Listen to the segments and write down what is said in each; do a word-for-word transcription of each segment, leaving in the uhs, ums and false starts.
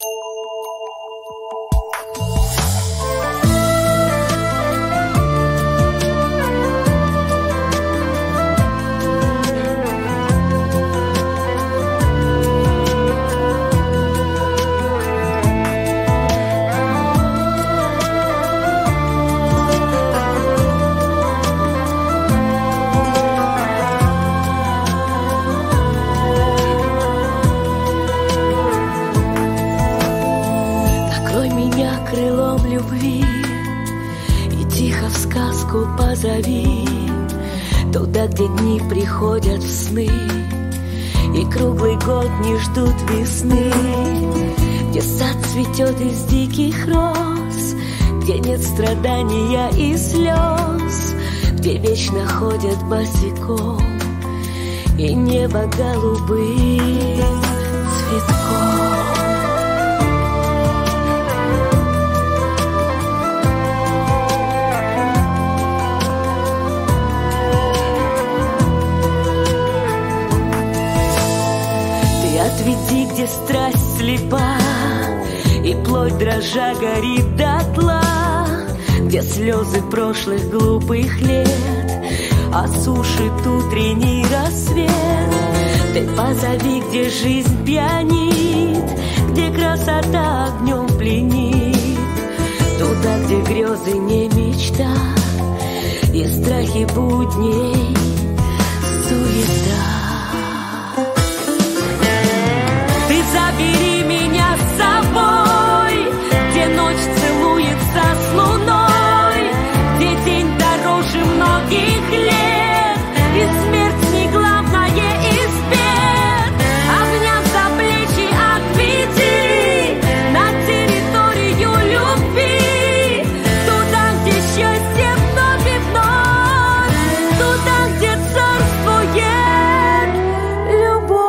Позови туда, где дни приходят в сны, и круглый год не ждут весны, где сад цветет из диких роз, где нет страдания и слез, где вечно ходят босиком, и небо голубым цветком. Отведи, где страсть слепа, и плоть дрожа горит дотла, где слезы прошлых глупых лет осушит утренний рассвет. Ты позови, где жизнь пьянит, где красота огнем пленит, туда, где грезы не мечта, и страхи будней суета. Забери меня с собой, где ночь целуется с луной, где день дороже многих лет, и смерть не главное из бед. Обняв за плечи, отведи на территорию любви, туда, где счастье вновь и вновь, туда, где царствует любовь.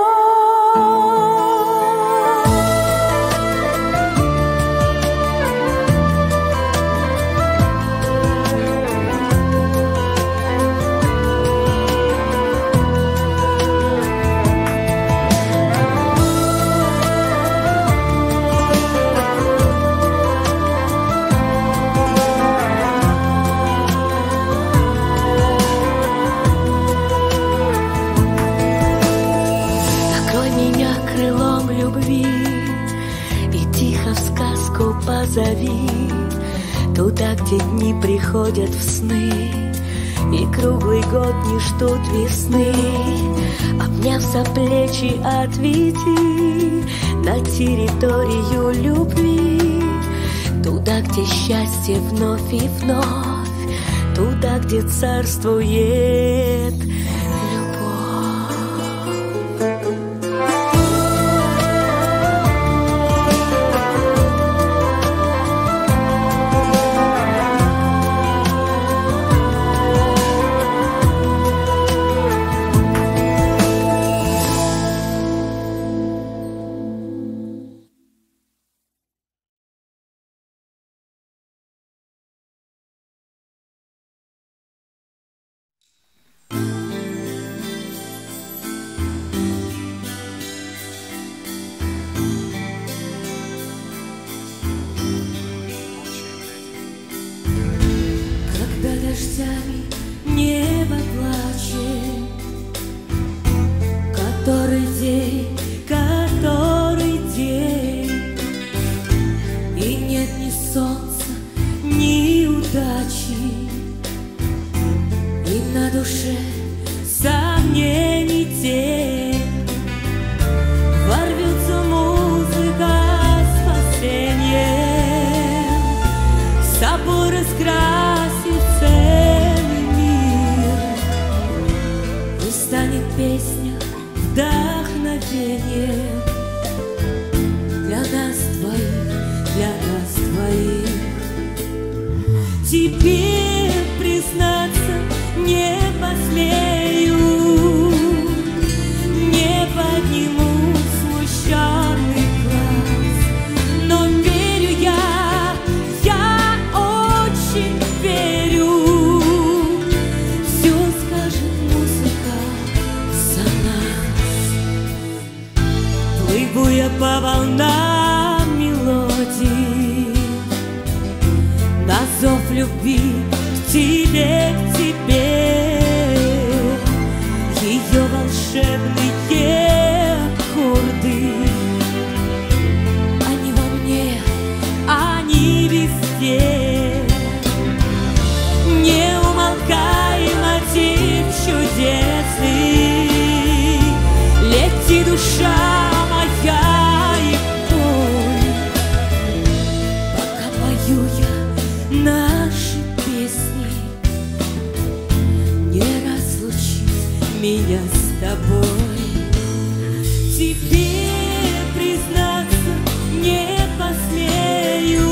Позови туда, где дни приходят в сны, и круглый год не ждут весны. Обняв за плечи, отведи на территорию любви, туда, где счастье вновь и вновь, туда, где царствует небо плачет. Который день, который день, и нет ни солнца, ни удачи, и на душе сомнений тень. Ворвется музыка спасения, собой раскрасит целый мир, и станет песня вдохновение для нас двоих, для нас двоих. Теперь, признаться, не посмею, не подниму смущенный глаз, но верю я, я очень верю, все скажет музыка за нас. Плыву я по волнам мелодий, зов любви к тебе, к тебе. Ее волшебные аккорды, они во мне, они везде. Неумолкаемый мотив чудесный, лети, душа моя, и пой, пока пою я наши песни. Не разлучить меня с тобой. Тебе признаться не посмею,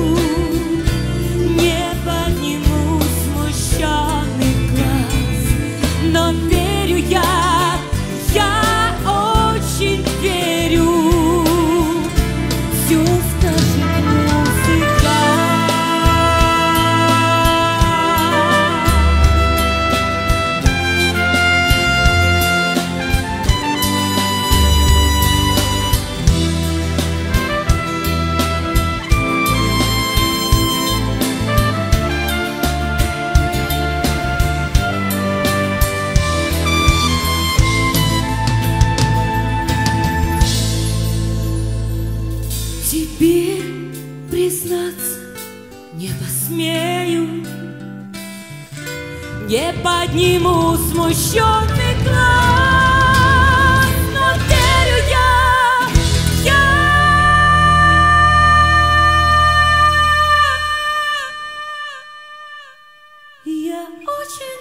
не подниму смущенный глаз, но верю я, я очень верю, всё скажет музыка. Теперь признаться не посмею, не подниму смущенный глаз, но верю я, я, я очень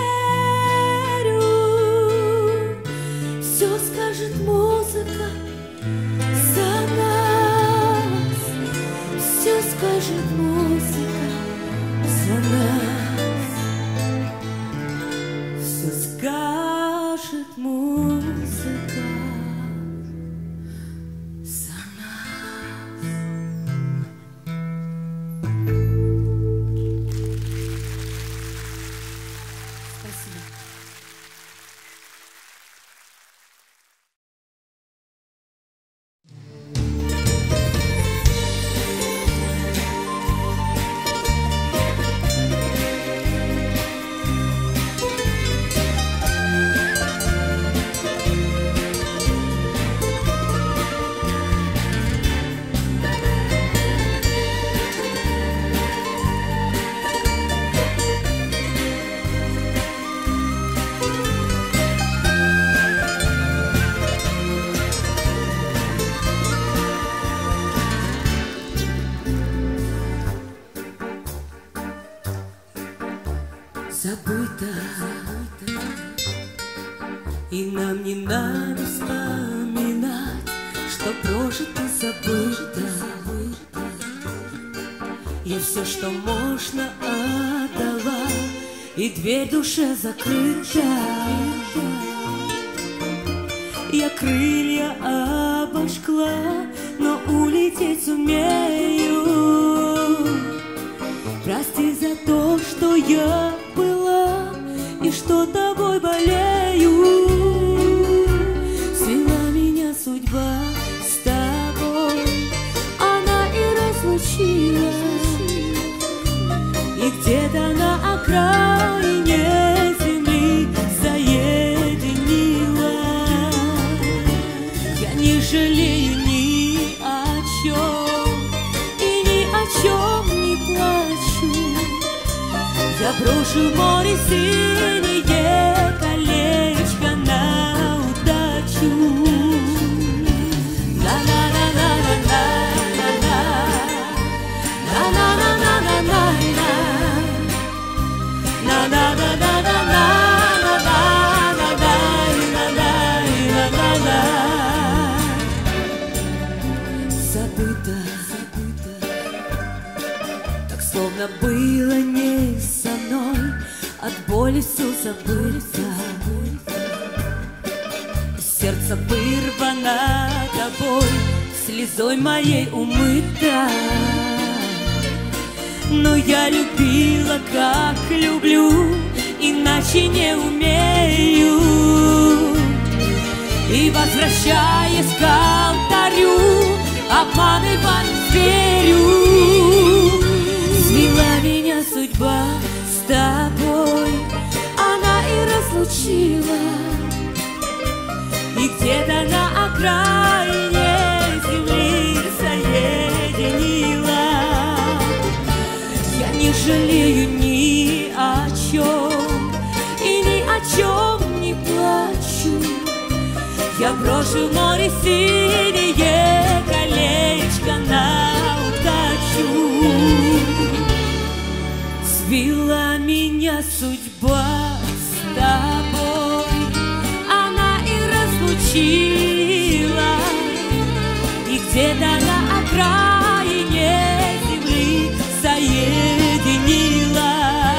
верю, все скажет музыка за нас, все скажет музыка за нас, все скажет музыка за нас. Спасибо. Забыто, и нам не надо вспоминать, что прожито, забыто. Я все, что можно, отдала, и дверь душе закрыта. Я крылья обожгла, но улететь сумею. Прости за то, что я была и что тобой болею. Свела меня судьба с тобой, она и разлучила. И где-то на окраине земли соединила. Я не жалею ни о чем и ни о чем не плачу. Я брошу в море синее колечко на удачу. Забыто, так словно было не со мной, от боли все забыто. Сердце вырвано тобой, слезой моей умыто. Но я любила, как люблю, иначе не умею. И возвращаясь к алтарю, обманывать верю. Свела меня судьба с тобой, она и разлучила. И где-то на окраине земли соединила. Я не жалею ни о чем и ни о чем не плачу. Я брошу в море синее колечко на удачу. Свела меня судьба с тобой, она и разлучила. И где-то на окраине земли соединила.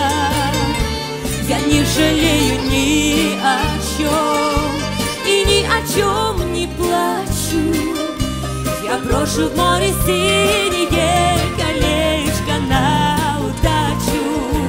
Я не жалею ни о чем и ни о чем не плачу. Я брошу в море синее колечко на удачу.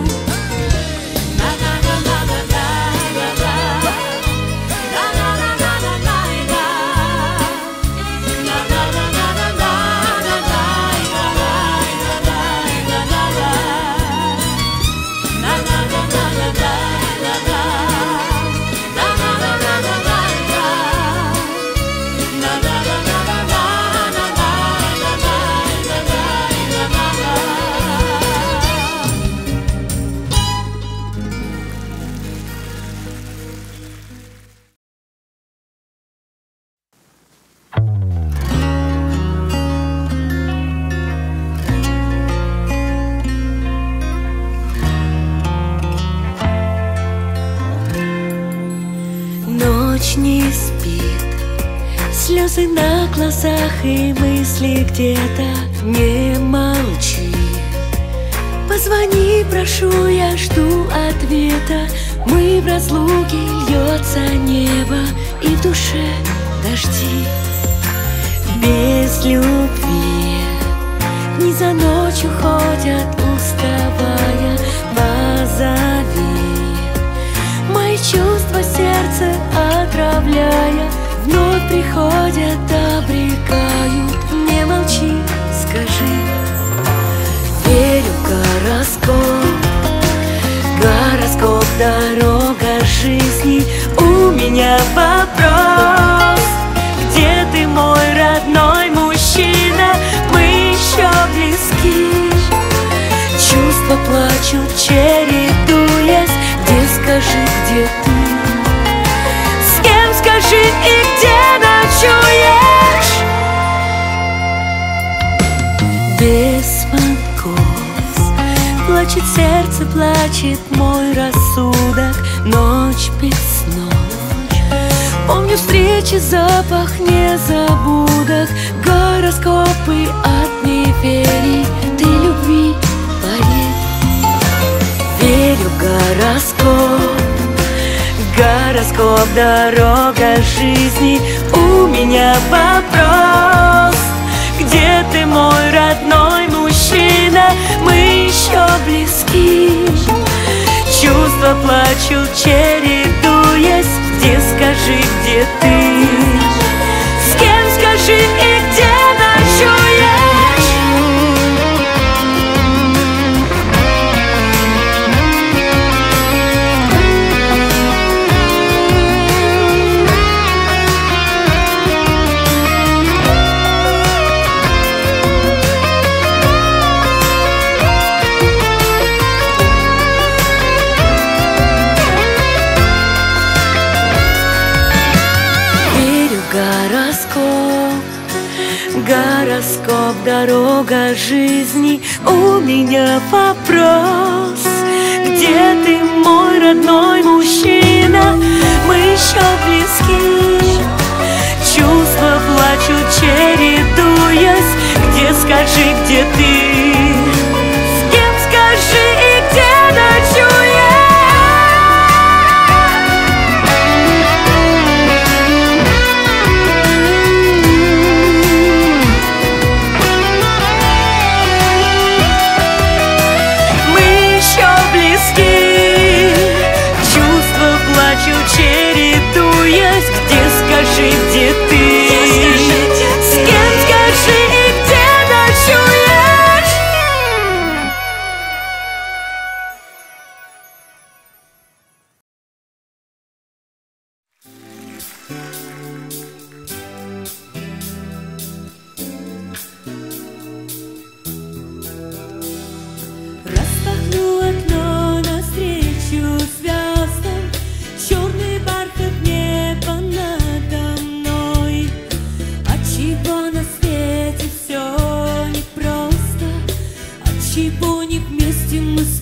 Не спит, слезы на глазах и мысли где-то. Не молчи, позвони, прошу, я жду ответа. Мы в разлуке, льется небо и в душе дожди. Без любви дни за ночь уходят, уставая. Позови мои чувства, сердце отравляя, вновь приходят, обрекают. Не молчи, скажи. Верю в гороскоп, гороскоп, дорога жизни. У меня вопрос: где ты, мой родной мужчина? Мы еще близки. Чувства плачут, чередуясь. Где, скажи, где ты? С кем, скажи, и где ночуешь? Без звонков плачет сердце, плачет мой рассудок. Ночь без снов, помню встречи, запах незабудок. Гороскопы от неверий, ты любви, поверь. Верю в гороскоп, гороскоп, дорога жизни. У меня вопрос: где ты, мой родной мужчина? Мы еще близки. Чувства плачут, чередуясь. Где, скажи, где ты? С кем, скажи, и где ночуешь? Гороскоп, дорога жизни. У меня вопрос: где ты, мой родной мужчина? Мы еще близки. Чувства плачут, чередуясь. Где, скажи, где ты? С кем, скажи, и где ночуешь? Чередуясь, где, скажи, где ты? С кем, скажи?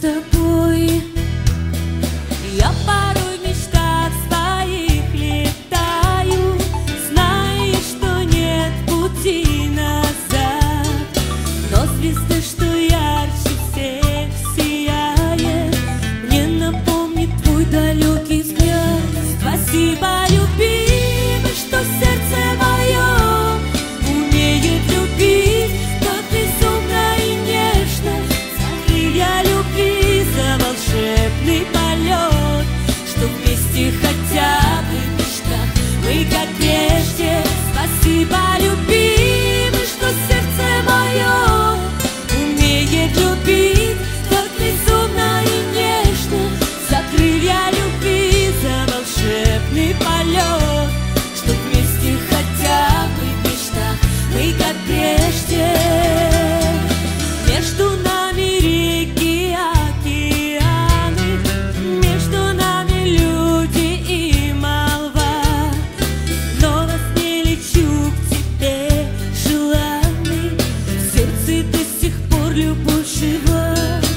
тобой. Я порой в мечтах своих летаю, зная, что нет пути назад. Но звезда, что ярче всех сияет, мне напомнит твой далекий взгляд. Спасибо, любимый, что сердце мое умеет любить так безумно и нежно. За крылья любви, за волшебный полет, что вместе хотя бы в мечтах мы как прежде. Спасибо, любимый, что сердце мое умеет любить так безумно и нежно. За крылья любви, за волшебный полет, что вместе хотя бы в мечтах мы как прежде. Между нами реки, океаны, между нами люди и молва. Но во сне лечу к тебе желанный, в сердце до сих пор любовь жива.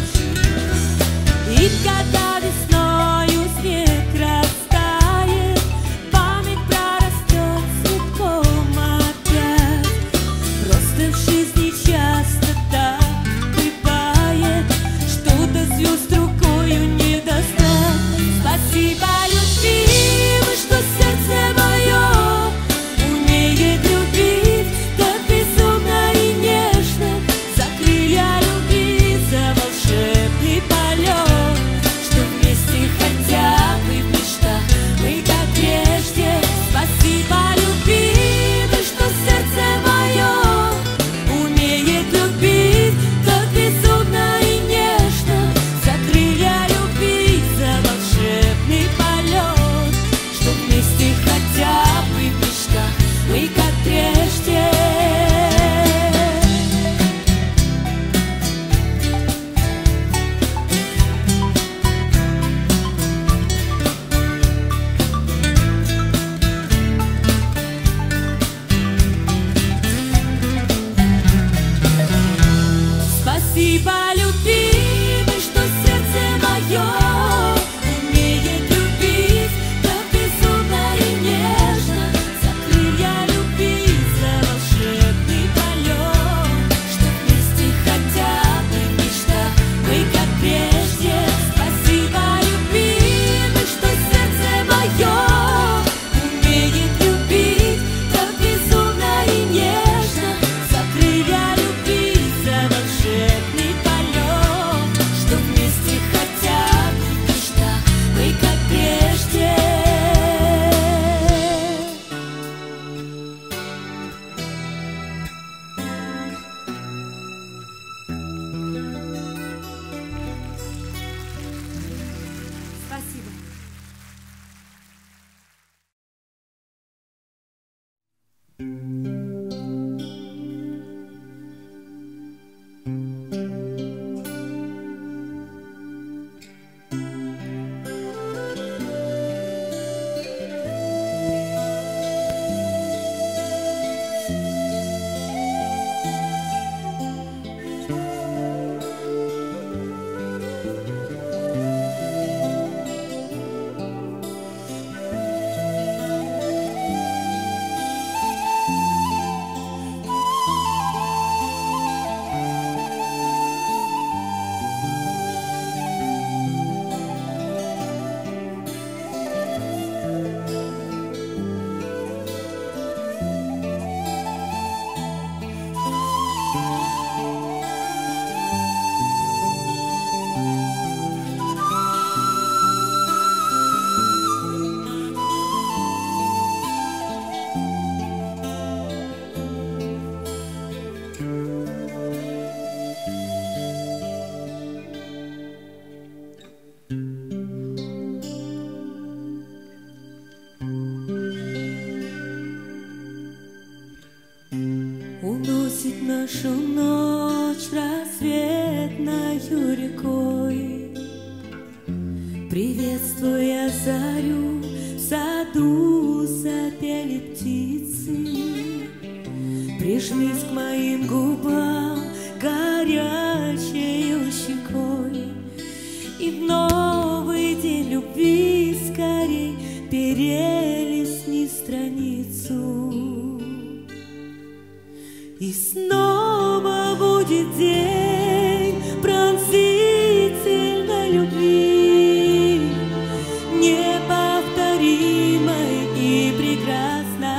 И когда весною снег растает, память прорастет цветком опять. Просто в жизни часто так бывает, что до звезд рукою не достать. Спасибо, любимый, что сердце мое умеет любить так безумно и нежно. За крылья любви, за волшебный полет, что вместе хотя бы в мечтах мы как прежде. Спасибо, любимый, что сердце мое умеет любить так безумно и нежно. За крылья любви, за волшебный полет, что вместе хотя бы в мечтах мы как прежде. Спасибо, любимый, что сердце мое умеет любить так безумно и нежно. За крылья любви, за волшебный полет, что вместе хотя бы в мечтах мы как прежде. Спасибо, любимый, что сердце мое умеет любить так безумно и нежно. За крылья любви, за волшебный полет, что вместе хотя бы в мечтах мы как прежде. Спасибо. Уносит нашу ночь рассветною рекой, приветствуя зарю, в саду запели птицы. Прижмись к моим губам горячей щекой, И в новый день любви скорей перелистни страницу, и снова будет день пронзительной любви, неповторимой и прекрасной.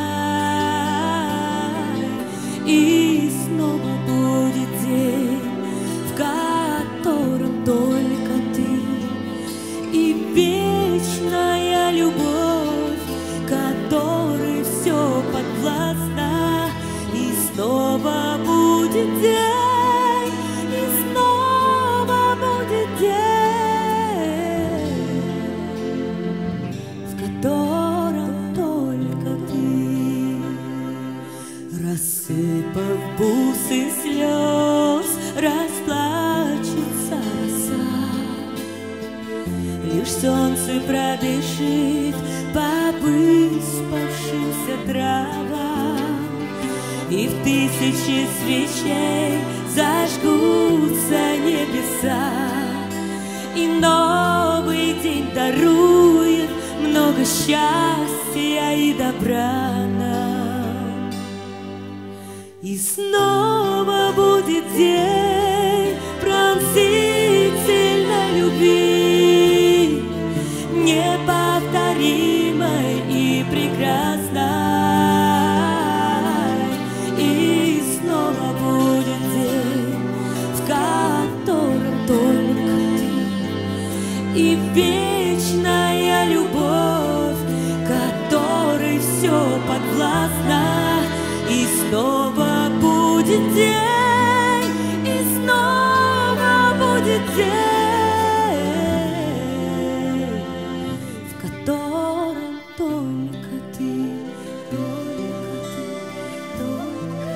И снова будет день, в котором только ты, и вечная любовь, которой все подвластно. И снова будет день, и снова будет день, в котором только ты. Рассыпав бусы слез, расплачется роса, лишь солнце продышит по выспавшимся травам, и в тысячи свечей зажгутся небеса, и новый день дарует много счастья и добра нам. И снова будет день пронзительной любви, неповторимой и прекрасной. И снова будет день, в котором только ты, и вечная любовь, которой все подвластно. И снова будет день, и снова будет день, в котором только ты, только ты, только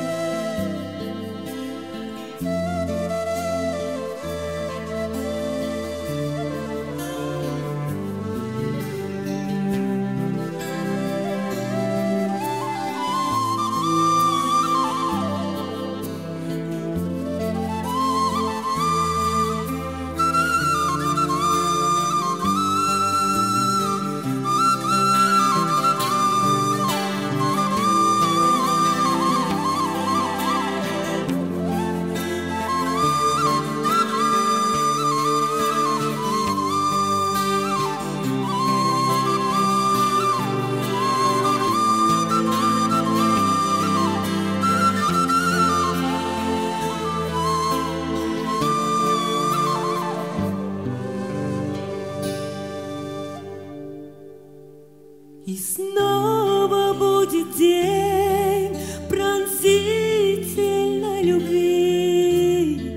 И снова будет день пронзительной любви,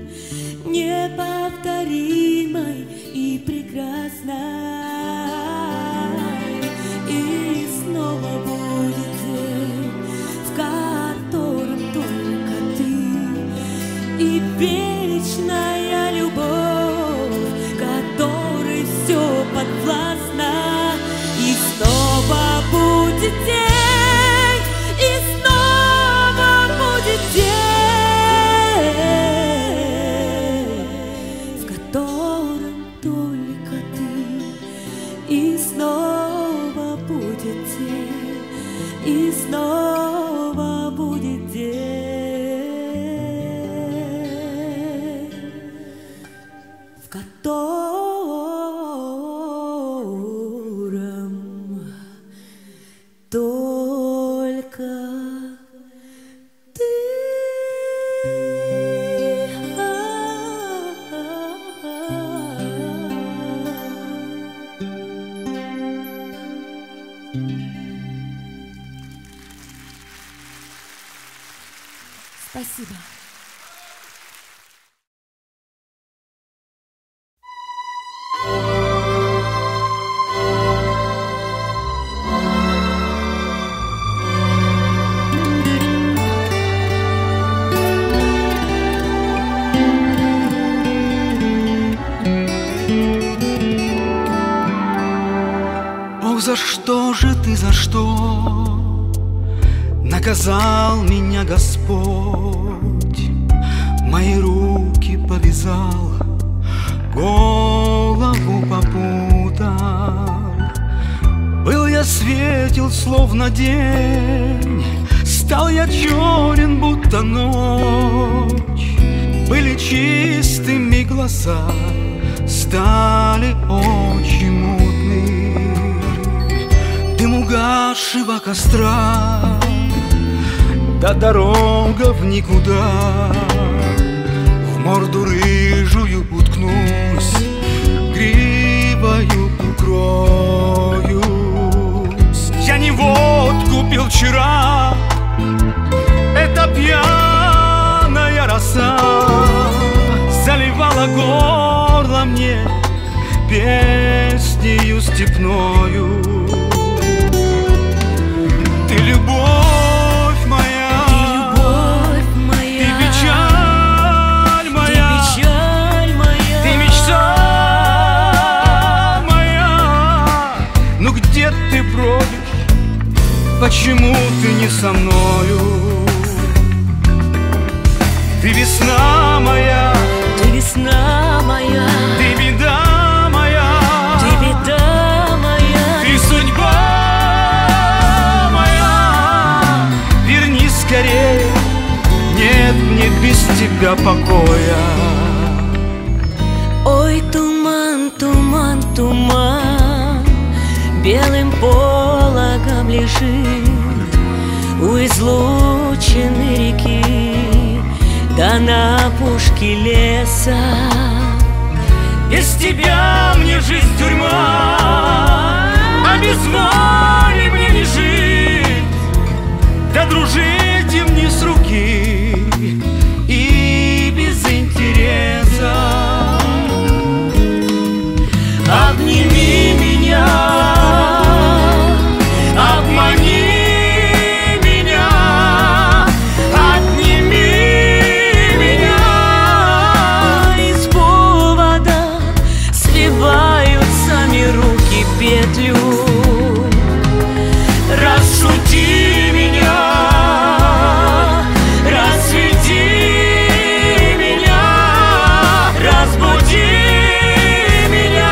неповторимой и прекрасной. И снова будет день, в котором только ты, и вечная любовь, которой все подвластно. И снова будет день, и снова будет день, в котором только ты. И снова будет день, и снова будет день, в котором только ты. Спасибо. Ох, за что же ты, за что наказал меня Господь? Мои руки повязал голыми был словно день, стал я черен, будто ночь. Были чистыми глаза, стали очень мутны. Дым угасшего костра, да дорога в никуда. В морду рыжую уткнусь, гривою укроюсь. Я не водку пил вчера, это пьяная роса заливала горло мне песнею степною. Ты любовь моя, ты любовь моя, ты печаль моя, ты печаль моя, ты мечта моя. Ну где ты бродишь? Почему ты не со мною? Ты весна моя, ты весна моя, ты беда моя, ты беда моя, ты судьба моя. Вернись скорее, нет мне без тебя покоя. Ой, туман, туман, туман, белым пологом лежит у излученной реки, да на опушке леса. Без тебя мне жизнь тюрьма, а без воли мне не жить. Да дружить им не с руки и без интереса. Обними меня, обмани меня, отними меня. Из повода сливают сами руки петлю. Расшути меня, рассвети меня, разбуди меня.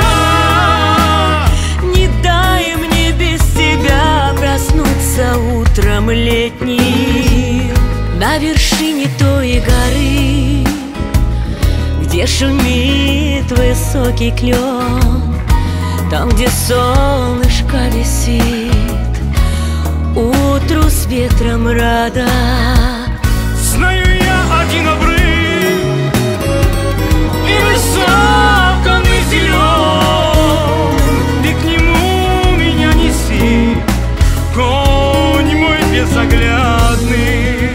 Не дай мне без тебя проснуться утром летним на вершине той горы, где шумит высокий клен, там, где солнышко висит, утру с ветром рада. Знаю я один обрыв, и высок он и зелен. Ты к нему меня неси, конь мой безоглядный.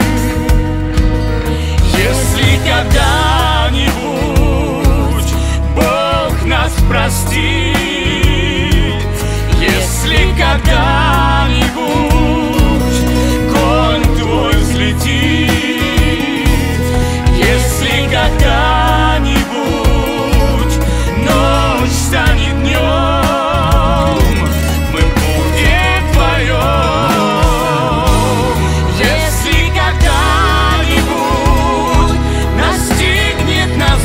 Если когда-нибудь Бог нас простит, если когда-нибудь конь твой взлетит, если когда-нибудь ночь станет днем, мы будем вдвоем. Если когда-нибудь настигнет нас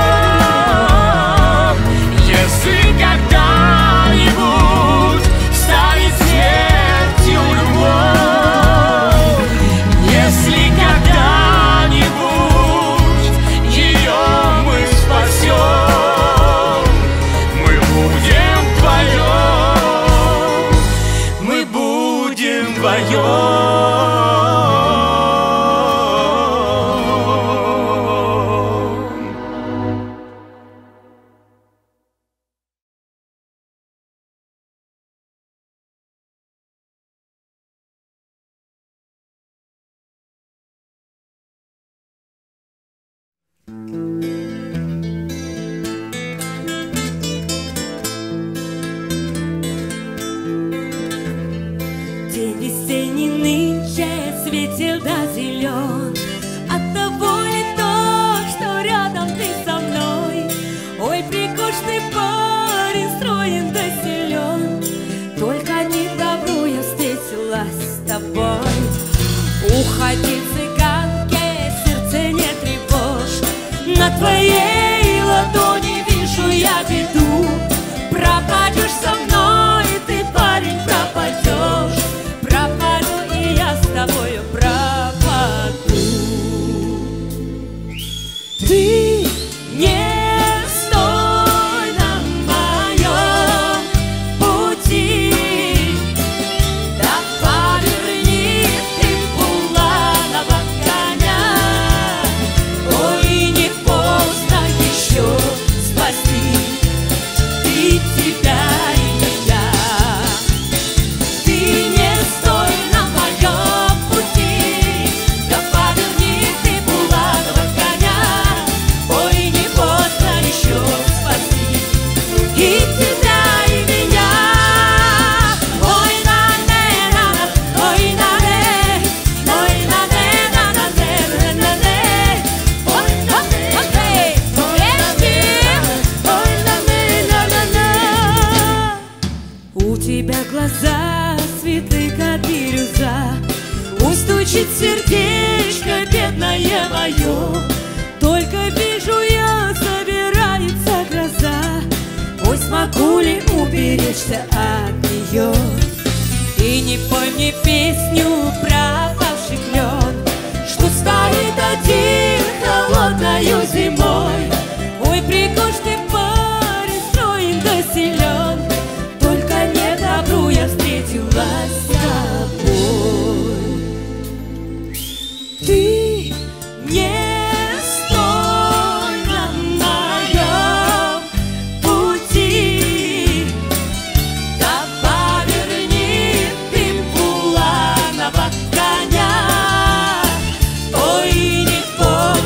Бог, если когда-нибудь станет смертью любовь, если когда-нибудь ее мы спасем, мы будем вдвоем, мы будем вдвоем. День весенний нынче светил да зелен, оттого ли то, что рядом ты со мной. Ой, прикошный парень, строен да силен, только не добру я встретилась с тобой. Уходи, цыганке, сердце не тревожь, на твоей ладони вижу я беду. Пропадешь со мной, ты, парень, пропадешь. Могу ли уберечься от нее? И не пой мне песню про пропавший клен, что стоит один холодною зимой. Ой, прикож ты, парень, строен да силен, только не добру я встретилась с тобой. Ты не Ой, не помню.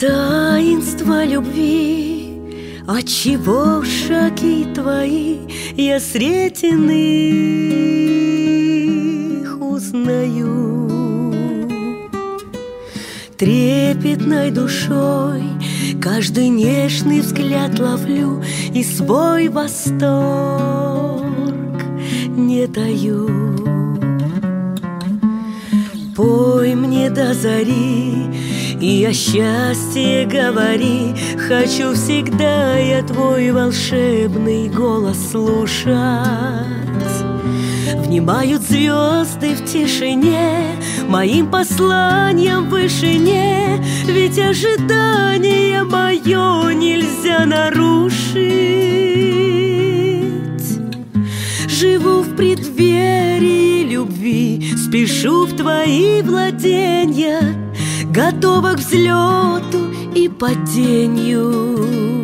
Таинство любви, отчего шаги твои я средь иных узнаю? Трепетной душой каждый нежный взгляд ловлю и свой восторг не таю. Пой мне до зари и о счастье говори, хочу всегда я твой волшебный голос слушать. Внимают звезды в тишине моим посланием в вышине, ведь ожидание мое нельзя нарушить. Живу в преддверии любви, спешу в твои владения, готова к взлету и падению.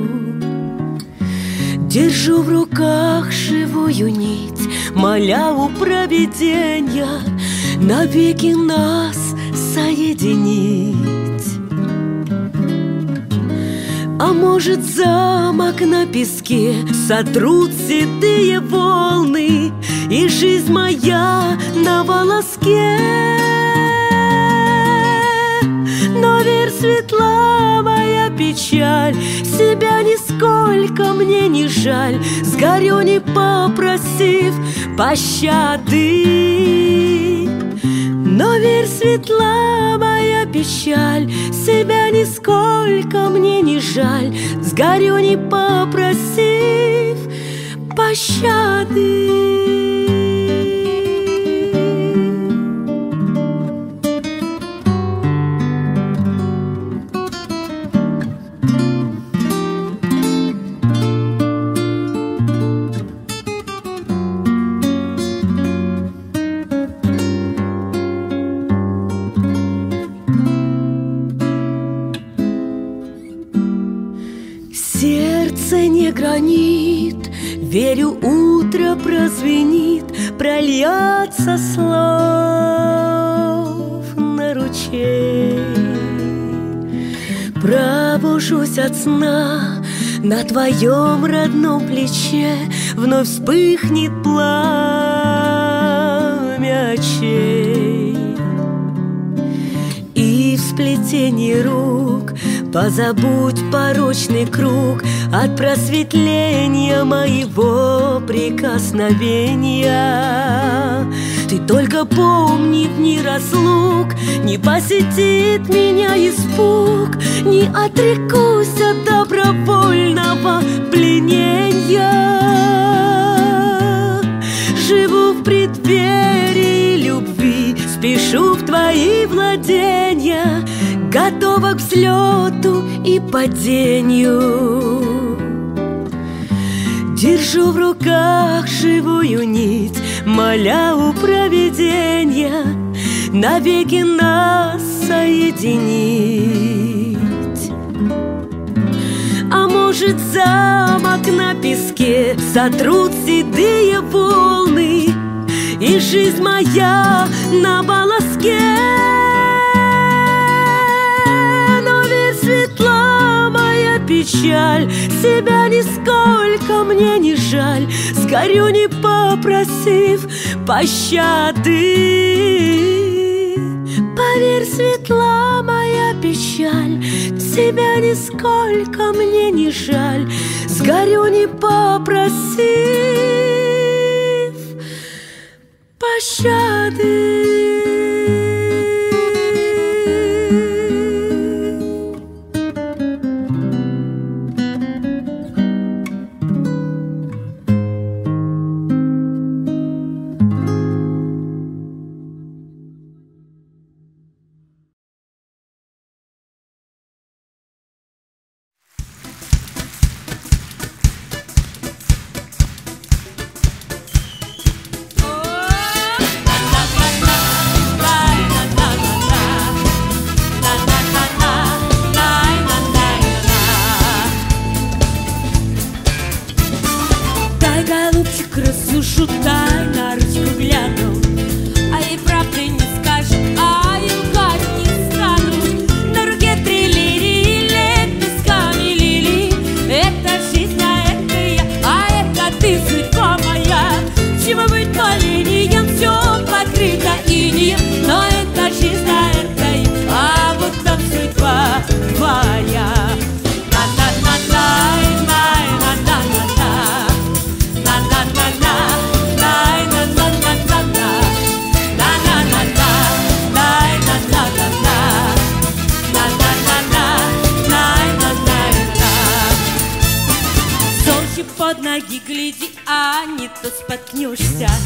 Держу в руках живую нить, моля у провиденья навеки нас соединить. А может, замок на песке сотрут седые волны, и жизнь моя на волоске. Но верь, светла моя печаль, себя нисколько мне не жаль, сгорю, не попросив пощады. Но верь, светла моя печаль, себя нисколько мне не жаль, сгорю, не попросив пощады. Сердце не гранит, верю, утро прозвенит, прольется слов на ручей. Пробужусь от сна, на твоем родном плече вновь вспыхнет пламя очей. И в сплетении рук позабудь порочный круг от просветления моего прикосновения. Ты только помни, в дни разлук не посетит меня испуг, не отрекусь от добровольного пленения. Живу в преддверии любви, спешу в твои владения, готова к взлету и падению. Держу в руках живую нить, моля у провиденья навеки нас соединить. А может, замок на песке сотрут седые волны, и жизнь моя на волоске. Светла моя печаль, себя нисколько мне не жаль, сгорю, не попросив пощады. Поверь, светла моя печаль, себя нисколько мне не жаль, сгорю, не попросив пощады. Давай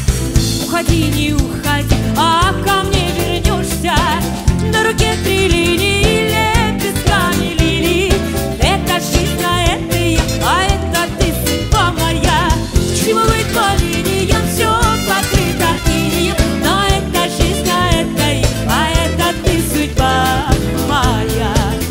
Уходи, не уходи, а ко мне вернешься. На руке три линии, лепестками лилии. Это жизнь, а это я, а это ты, судьба моя. Чего вы творением, все покрыто инеем. Но это жизнь, а это я, а это ты, судьба моя.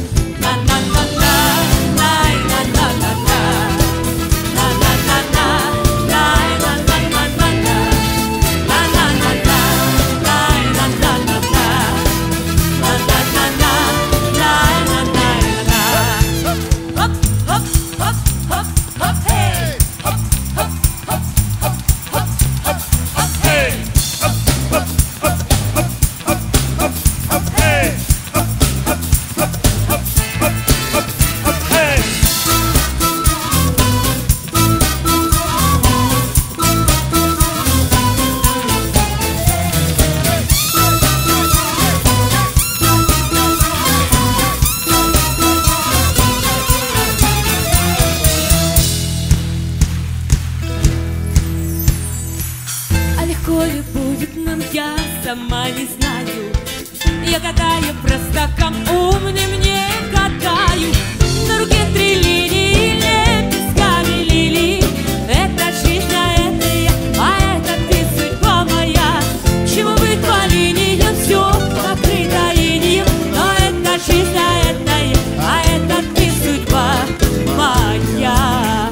Легко ли будет нам, я сама не знаю. Я гадаю простаком умным, не гадаю. На руке три линии, лепестками лилии. Это жизнь, а это я, а это ты, судьба моя. Чего быть творением, все покрыто инеем. Но это жизнь, а это я, а это ты, судьба моя.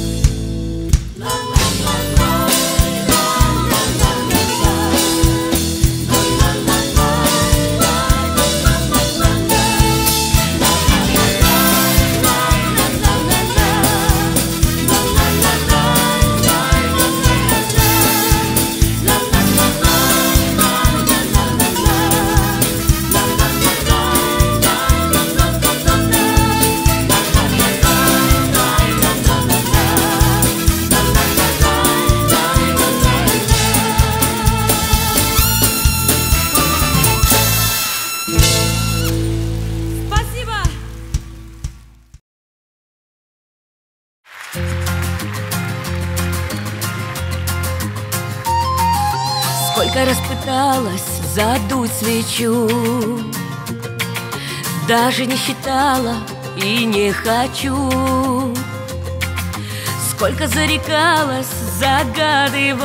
Сколько раз пыталась задуть свечу, даже не считала и не хочу. Сколько зарекалась загадывать,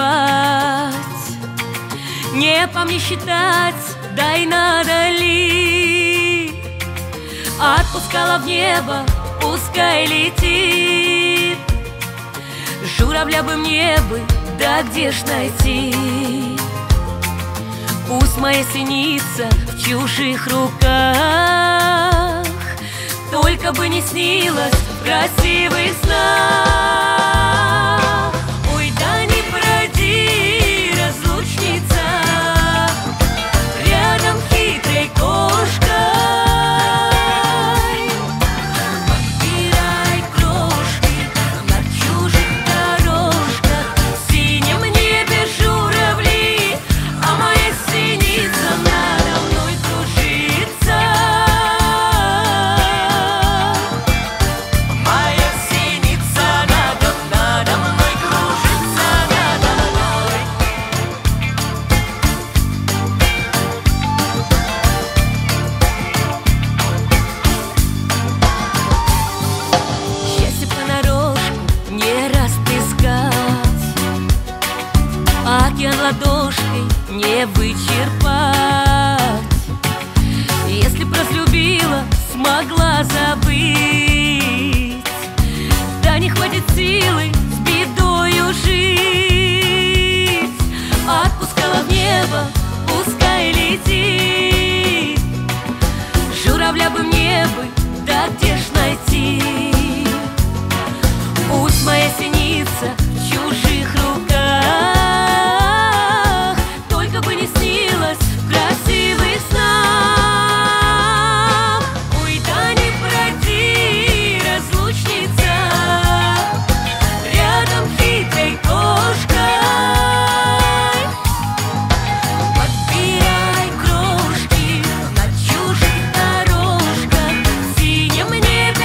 не по мне считать, да и надо ли. Отпускала в небо, пускай летит. Журавля бы мне бы, да где ж найти? Пусть моя синица в чужих руках, только бы не снилась в красивых снах. Ой, да не броди, разлучница, рядом хитрой кошкой. Подбирай крошки на чужих дорожках, в синем небе журавли, а моя синица надо мной кружится. Моя синица надо, надо мной кружится, надо мной. Счастье понарошку не растыскать, океан ладошкой не вычерпать. Если б разлюбила, смогла забыть, да не хватит силы с бедою жить. Отпускала в небо, пускай летит. Журавля бы мне бы, да где ж найти? Пусть моя синица в чужих руках, только бы не снилась в красивых снах. Ой, да не броди, разлучница, рядом хитрой кошкой. Подбирай крошки на чужих дорожках, в синем небе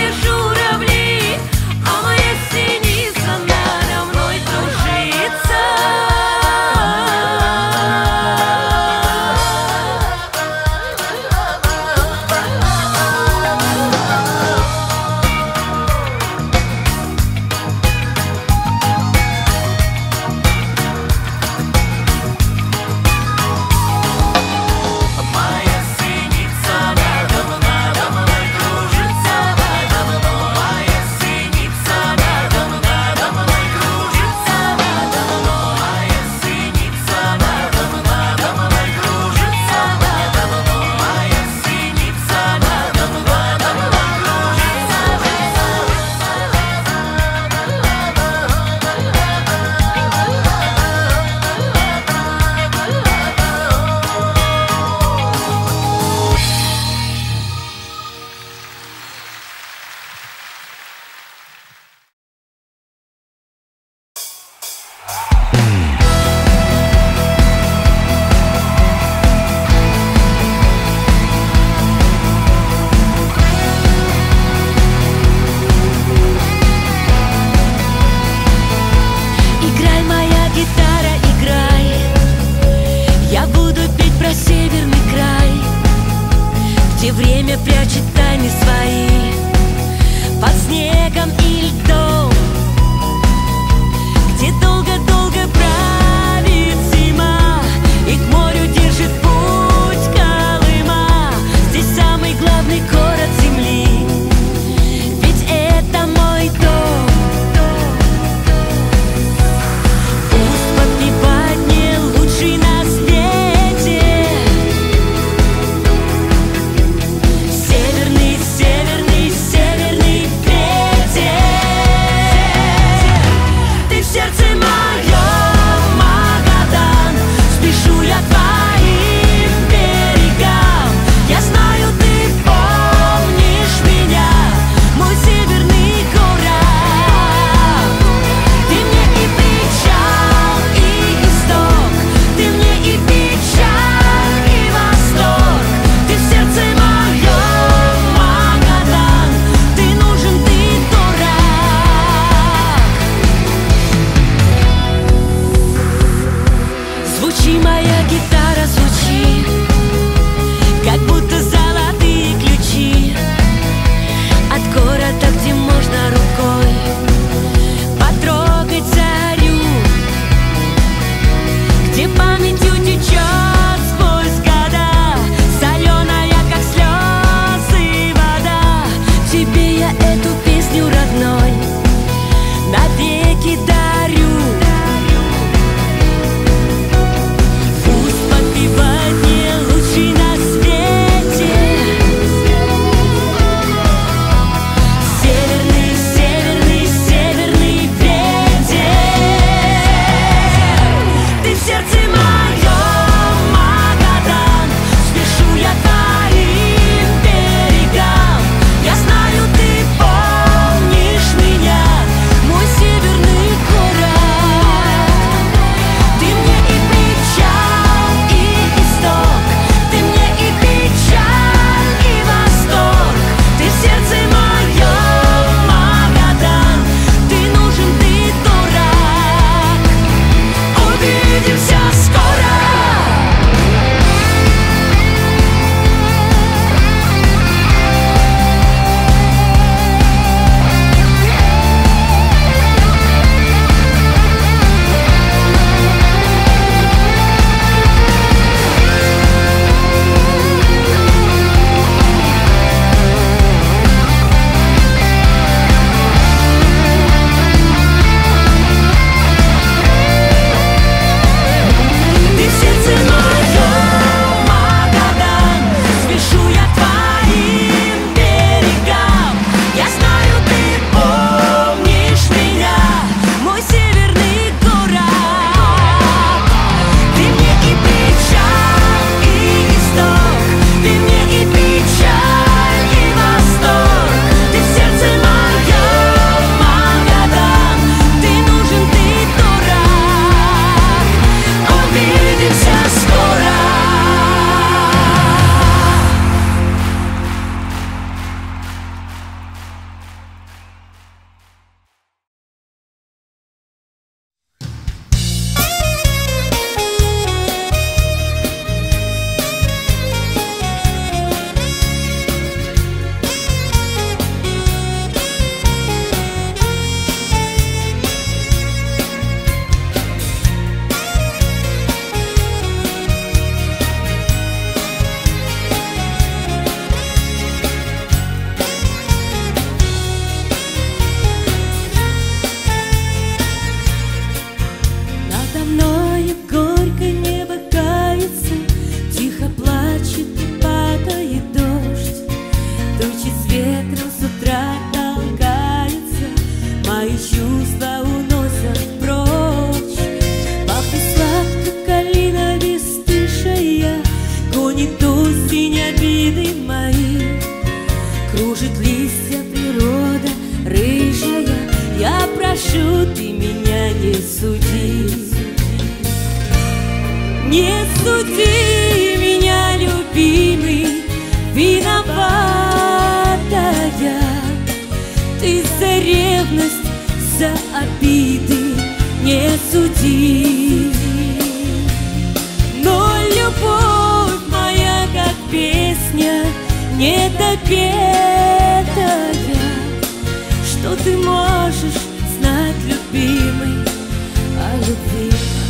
гитара звучит, как будто золотые ключи от города, где можно рукой потрогать зарю, где памятью течет сквозь года, соленая, как слезы, вода. Тебе я эту песню родной навеки дарю. Пусть подпевает мне лучший на свете северный, северный, северный ветер. Ты в сердце моем, Магадан, спешу я твоим берегам. Я знаю, ты помнишь меня, мой северный город. Ты мне и печаль, и исток, ты мне и печаль, и восторг. Ты в сердце моем, Магадан, ты нужен, ты дурак. Увидимся скоро. Ты в сердце моем, Магадан, спешу я твоим берегам. Я знаю, ты помнишь меня, мой северный город. Ты мне и печаль, и исток, ты мне и печаль, и восторг. Ты в сердце моем, Магадан, ты нужен, ты дурак. Увидимся скоро. Надо мною горько небо кается, тихо плачет и падает дождь. Тучи с ветром с утра толкаются, мои чувства уносят прочь. Пахнет сладко калина бесстыжая, гонит осень обиды мои. Кружит листья природа рыжая, я прошу, ты меня не суди. Не суди меня, любимый, виноватая ты за ревность, за обиды. Не суди. Но любовь моя, как песня недопетая, что ты можешь знать, любимый, о любви?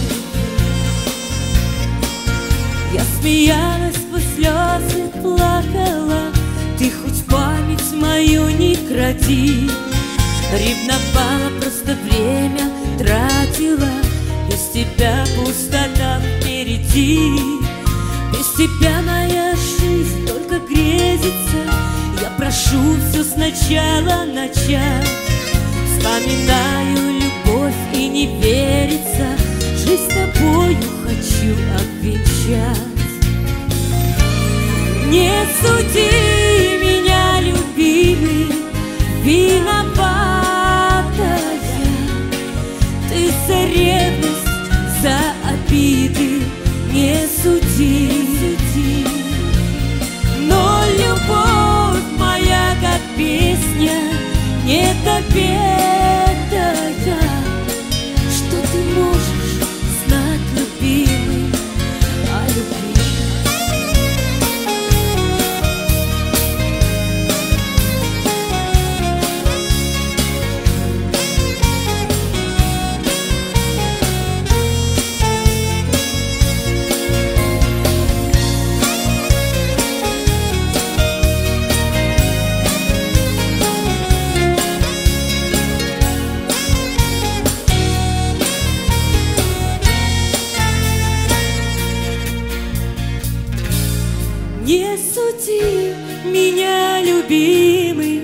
Я смеялась, сквозь слезы плакала, ты хоть память мою не кради. Ревновала, просто время тратила, без тебя пустота впереди. Без тебя моя жизнь только грезится, я прошу все сначала начать. Вспоминаю любовь и не верится, жизнь с тобою хочу обвенчать. Не суди меня, любимый, виноватая ты за ревность, за обиды. Не суди. Но любовь моя, как песня недопетая, что ты можешь знать, любимый? меня, любимый,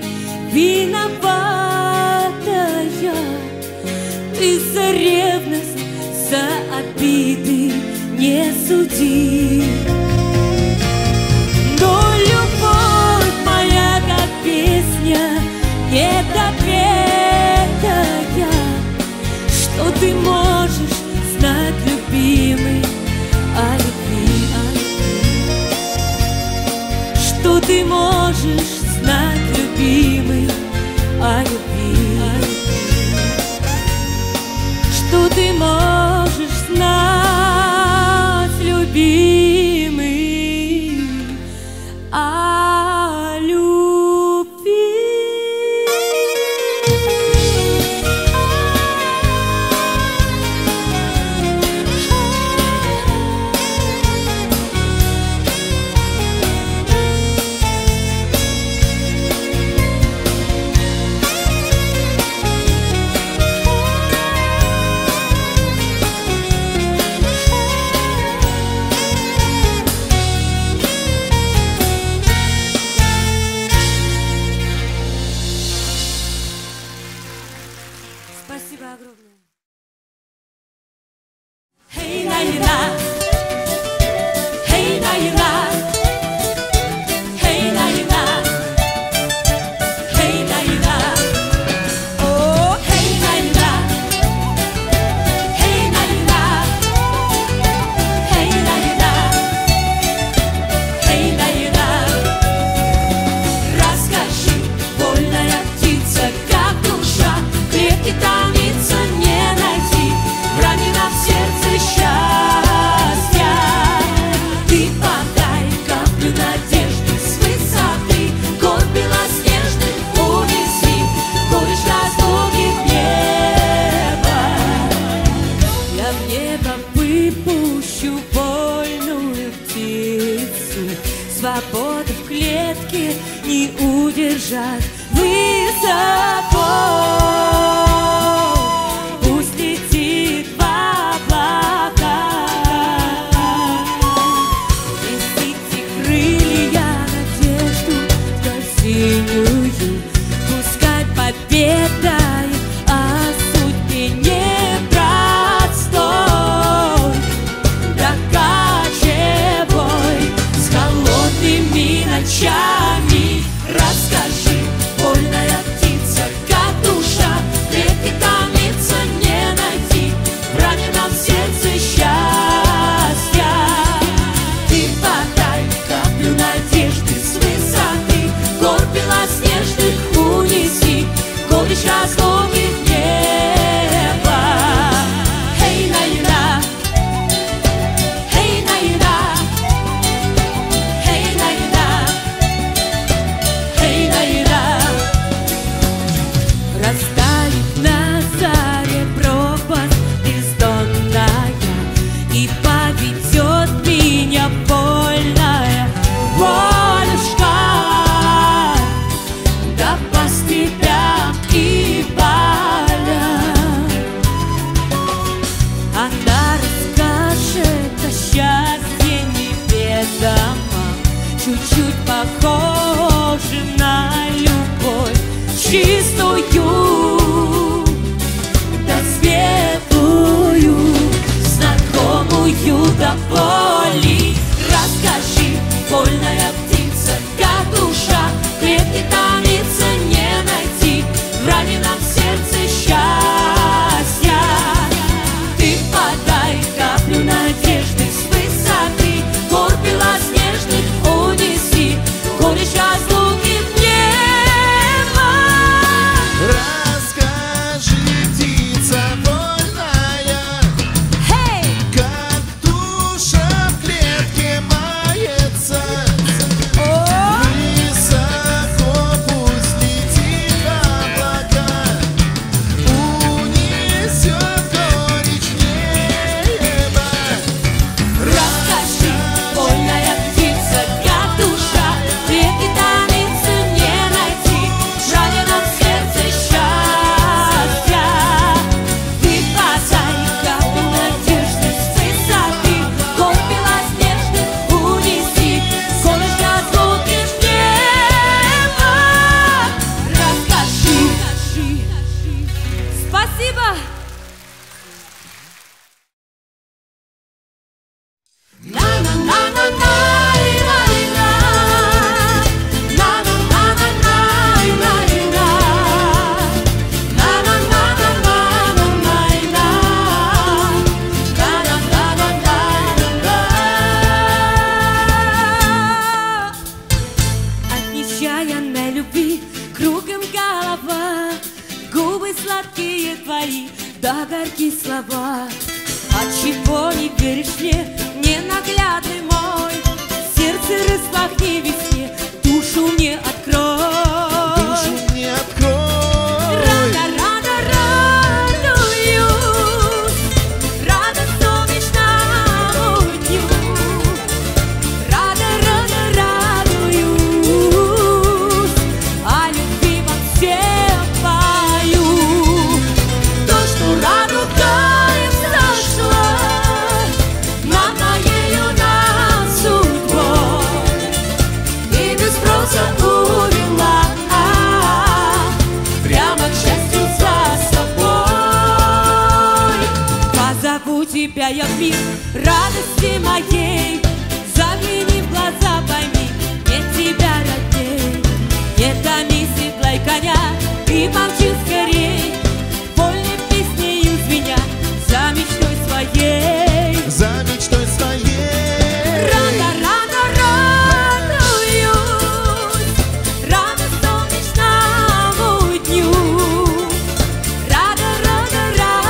виноватая. Ты за ревность, за обиды не суди. Но любовь моя, как песня недопетая, что ты можешь знать, любимый, о любви, о любви? Что ты можешь знать, любимый, о любви, о любви? Что ты можешь знать, любимый, о любви? Спасибо огромное. Hey, Naina. Hey, Naina. Hey, Naina. Hey, Naina. Oh, hey, Naina. Hey, Naina. Hey, Naina. Hey, Naina. Расскажи, вольная птица, как душа, клетки томится, не найти, ранена в сердце счастья. Ты подай каплю надежды с высоты, гор белоснежных унеси, горечь разлуки в небо. Я в небо выпущу вольную птицу, свободу в клетке не удержать высоко. Пусть летит в облака, несите крылья надежду синюю, пускай победа о судьбе непростой. Докажи бой с холодными ночами. Расскажи, вольная птица, как душа, клетки томится, не найти, ранена в сердце счастья. Ты подай каплю надежды с высоты, гор белоснежных унеси, горечь разлуки в небо. Hey, Naina. Hey, Naina. Hey, Naina. Hey, Naina. Растает на заре пропасть бездонная, и поведет меня вольная волюшка да по степям и полям. Она расскажет о счастье неведомом, чуть-чуть похожем на любовь чистую да светлую, знакомую до боли. Расскажи, вольная птица, как душа, клетки томится, не найти, ранена в сердце счастья. Ты подай каплю надежды с высоты, гор белоснежных унеси, горечь разлуки в небо. Расскажи, птица вольная, Hey! как душа вселяя в мир радости моей. Загляни в глаза, пойми, нет тебя родней. Не томи седлай коня и молчи скорей, вольной песнею звеня за мечтой своей. За мечтой своей. Рано, рано радуюсь, рано солнечному дню. Рано, рано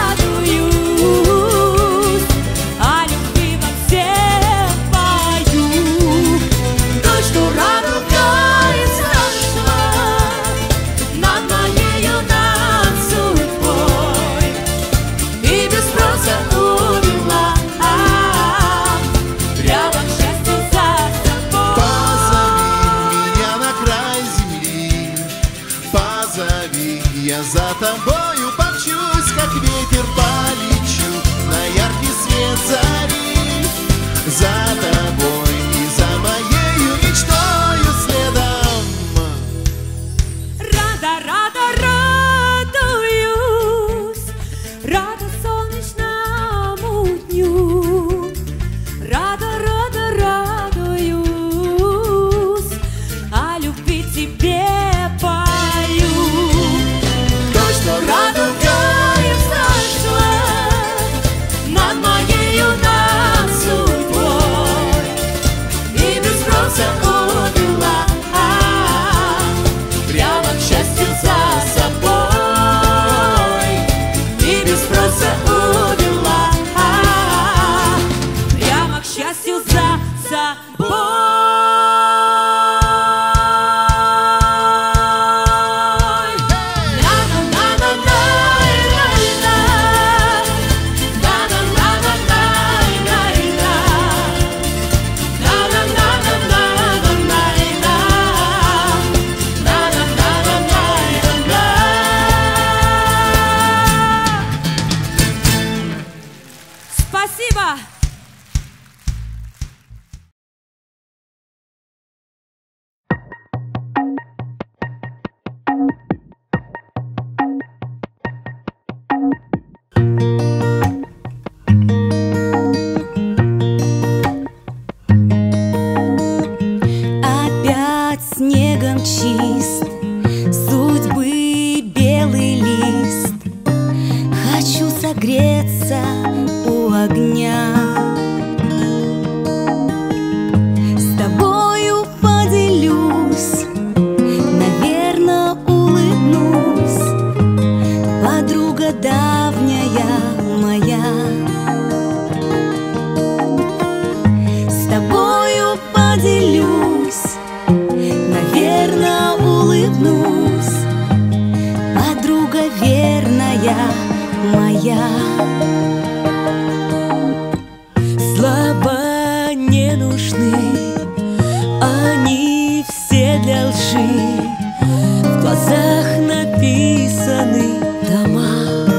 радуюсь, о любви во всем пою. То, что радугой взошла над моею, над судьбой, и без спроса увела прямо к счастью за собой. Позови меня на край земли, позови, я за тобою помчусь, как ветер полечу на яркий свет зари. За тобой и за моею мечтою следом. Рада, рада, радуюсь, рада солнечному дню. Рада, рада, радуюсь, о любви тебе пою. То, что радугой взошла над моею, над судьбой, и без спроса увела прямо к счастью за собой, и без спроса увела прямо к счастью за собой. Спасибо! Опять снегом чист судьбы белый лист. Хочу согреться у огня, с тобою поделюсь, наверно, улыбнусь. Подруга давняя моя, с тобою поделюсь, наверно, улыбнусь. Подруга верная моя. Слова не нужны, они все для лжи. В глазах написаны дома.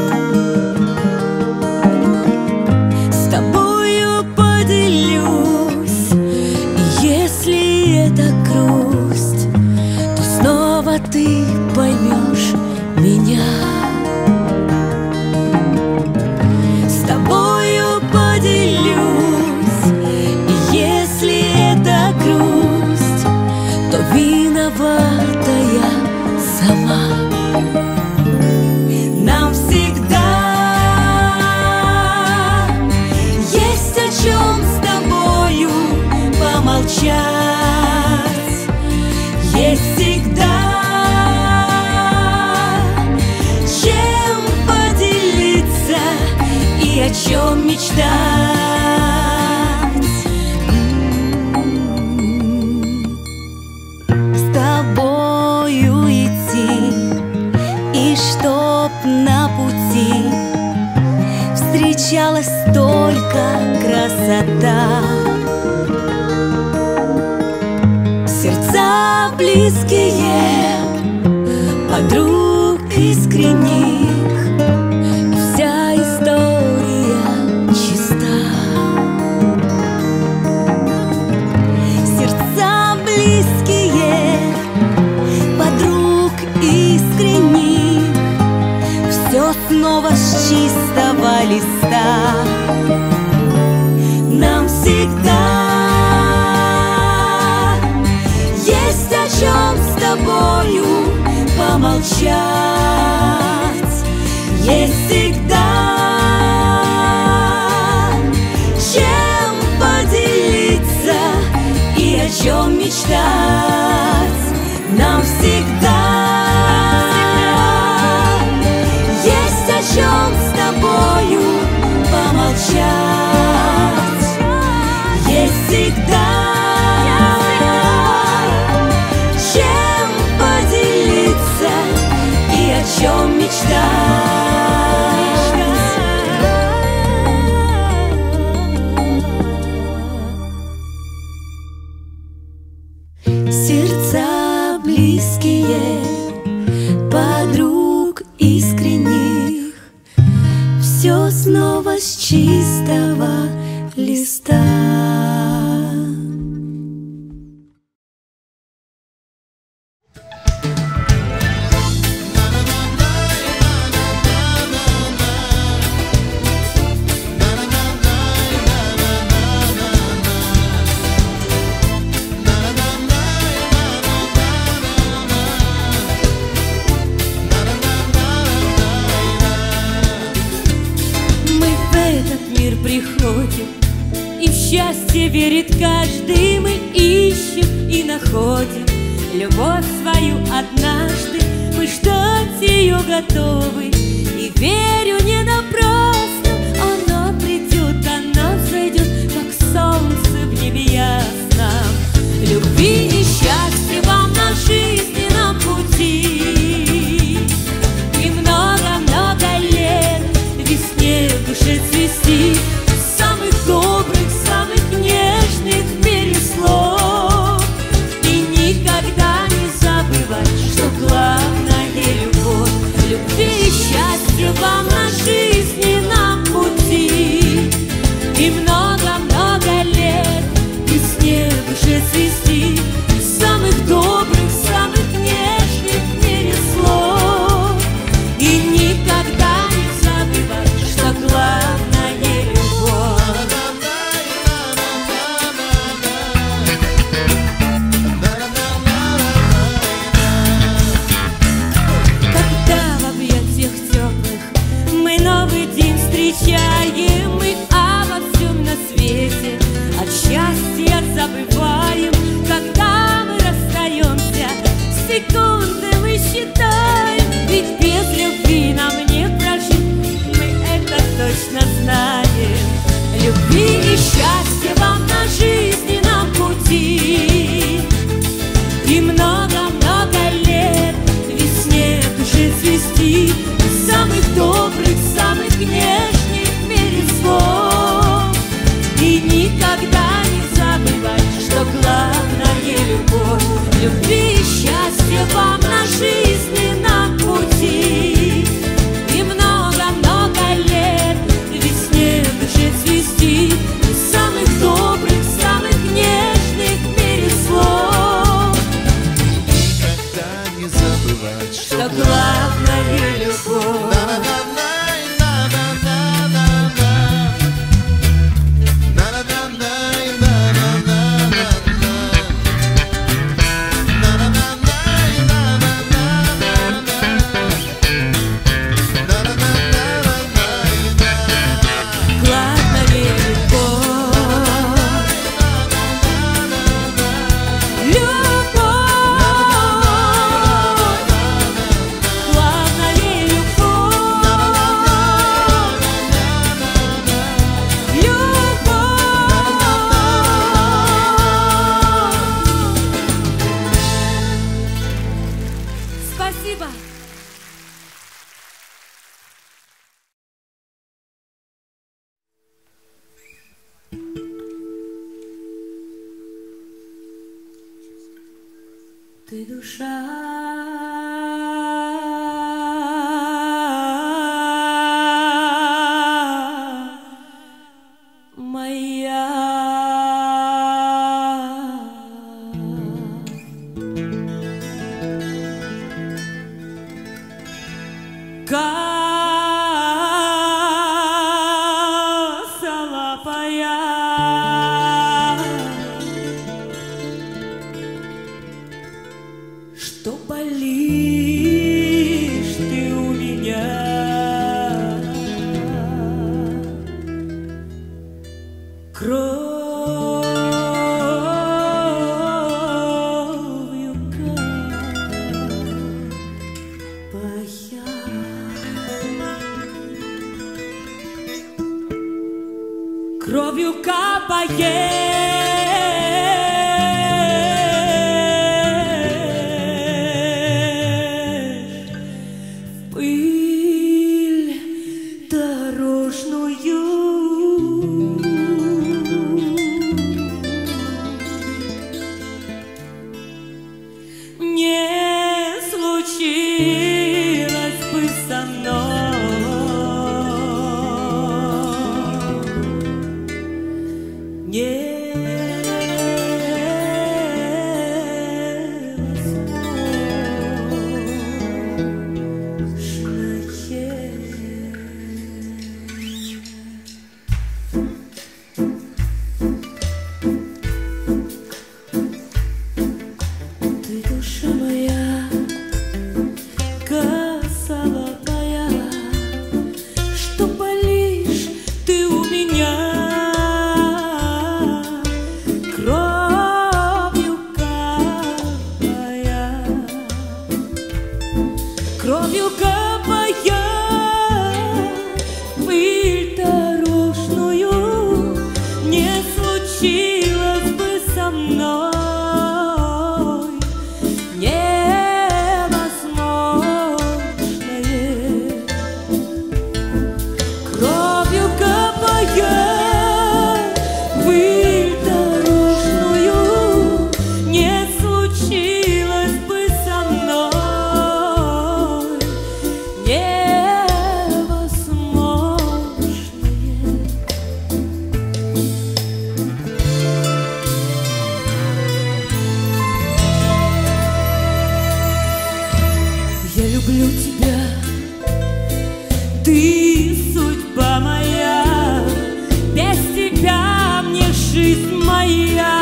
С тобою поделюсь, и если это грусть, то снова ты поймешь меня. С тобою поделюсь, и если это грусть, то виновата я сама. Нам всегда есть о чем с тобою помолчать, есть всегда чем поделиться и о чем мечтать. С тобою идти, и чтоб на пути встречалась только красота. Сердца близкие, подруг искренних, вся история чиста. Сердца близкие, подруг искренних, все снова с чистого листа. всегда есть о чем с тобою помолчать, есть всегда чем поделиться и о чем мечтать. Нам всегда есть о чем с тобою помолчать, есть всегда чем поделиться и о чем мечтать. Сердца близкие, подруг искренних, все снова с чистого листа. Приходим, и в счастье верит каждый. Мы ищем и находим любовь свою однажды. Мы ждать ее готовы, и верю не напрасно. Она придет, она взойдет, как солнце в небе ясном. Любви и счастья вам на жизненном пути, и много-много лет весне в душе цвести. Самых добрых, самых нежных в мире слов. И никогда не забывать, что главное любовь. Любви и счастья вам на жизненном пути, и много-много лет весне в душе цвести. Самых добрых, самых нежных в мире слов. И никогда не забывать, что главное любовь. Когда в объятиях теплых мы новый день встречаем, мы обо всем на свете от счастья забываем. Когда мы расстаемся, секунды мы считаем, ведь без любви нам не прожить, мы это точно знаем. Любви и счастья вам на жизненном пути, и много-много лет весне в душе цвести. Самых добрых, самых нежных в мире слов. И никогда не забывать, что главное любовь. Любви и счастья вам на жизненном пути, и много-много лет весне в душе цвести. Самых добрых, самых нежных в мире слов. Никогда не забывать, что Что главное любовь. Спасибо. Ты душа моя. Каса лапая. кровью капает. Не случилось бы со мной, кровью капая, пыль дорожную, не случилось бы со мной невозможное. Кровью капая, пыль дорожную, не случилось бы со мной. Я люблю тебя, ты судьба моя, без тебя мне жизнь моя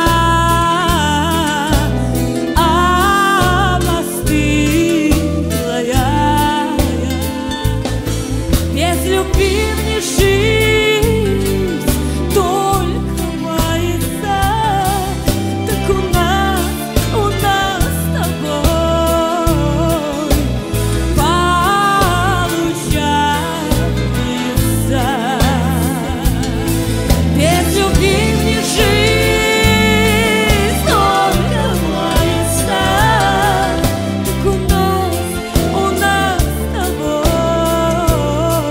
опостылая. Без любви мне жизнь только мается, так у нас, у нас с тобой получается. Без любви мне жизнь только мается, так у нас, у нас с тобой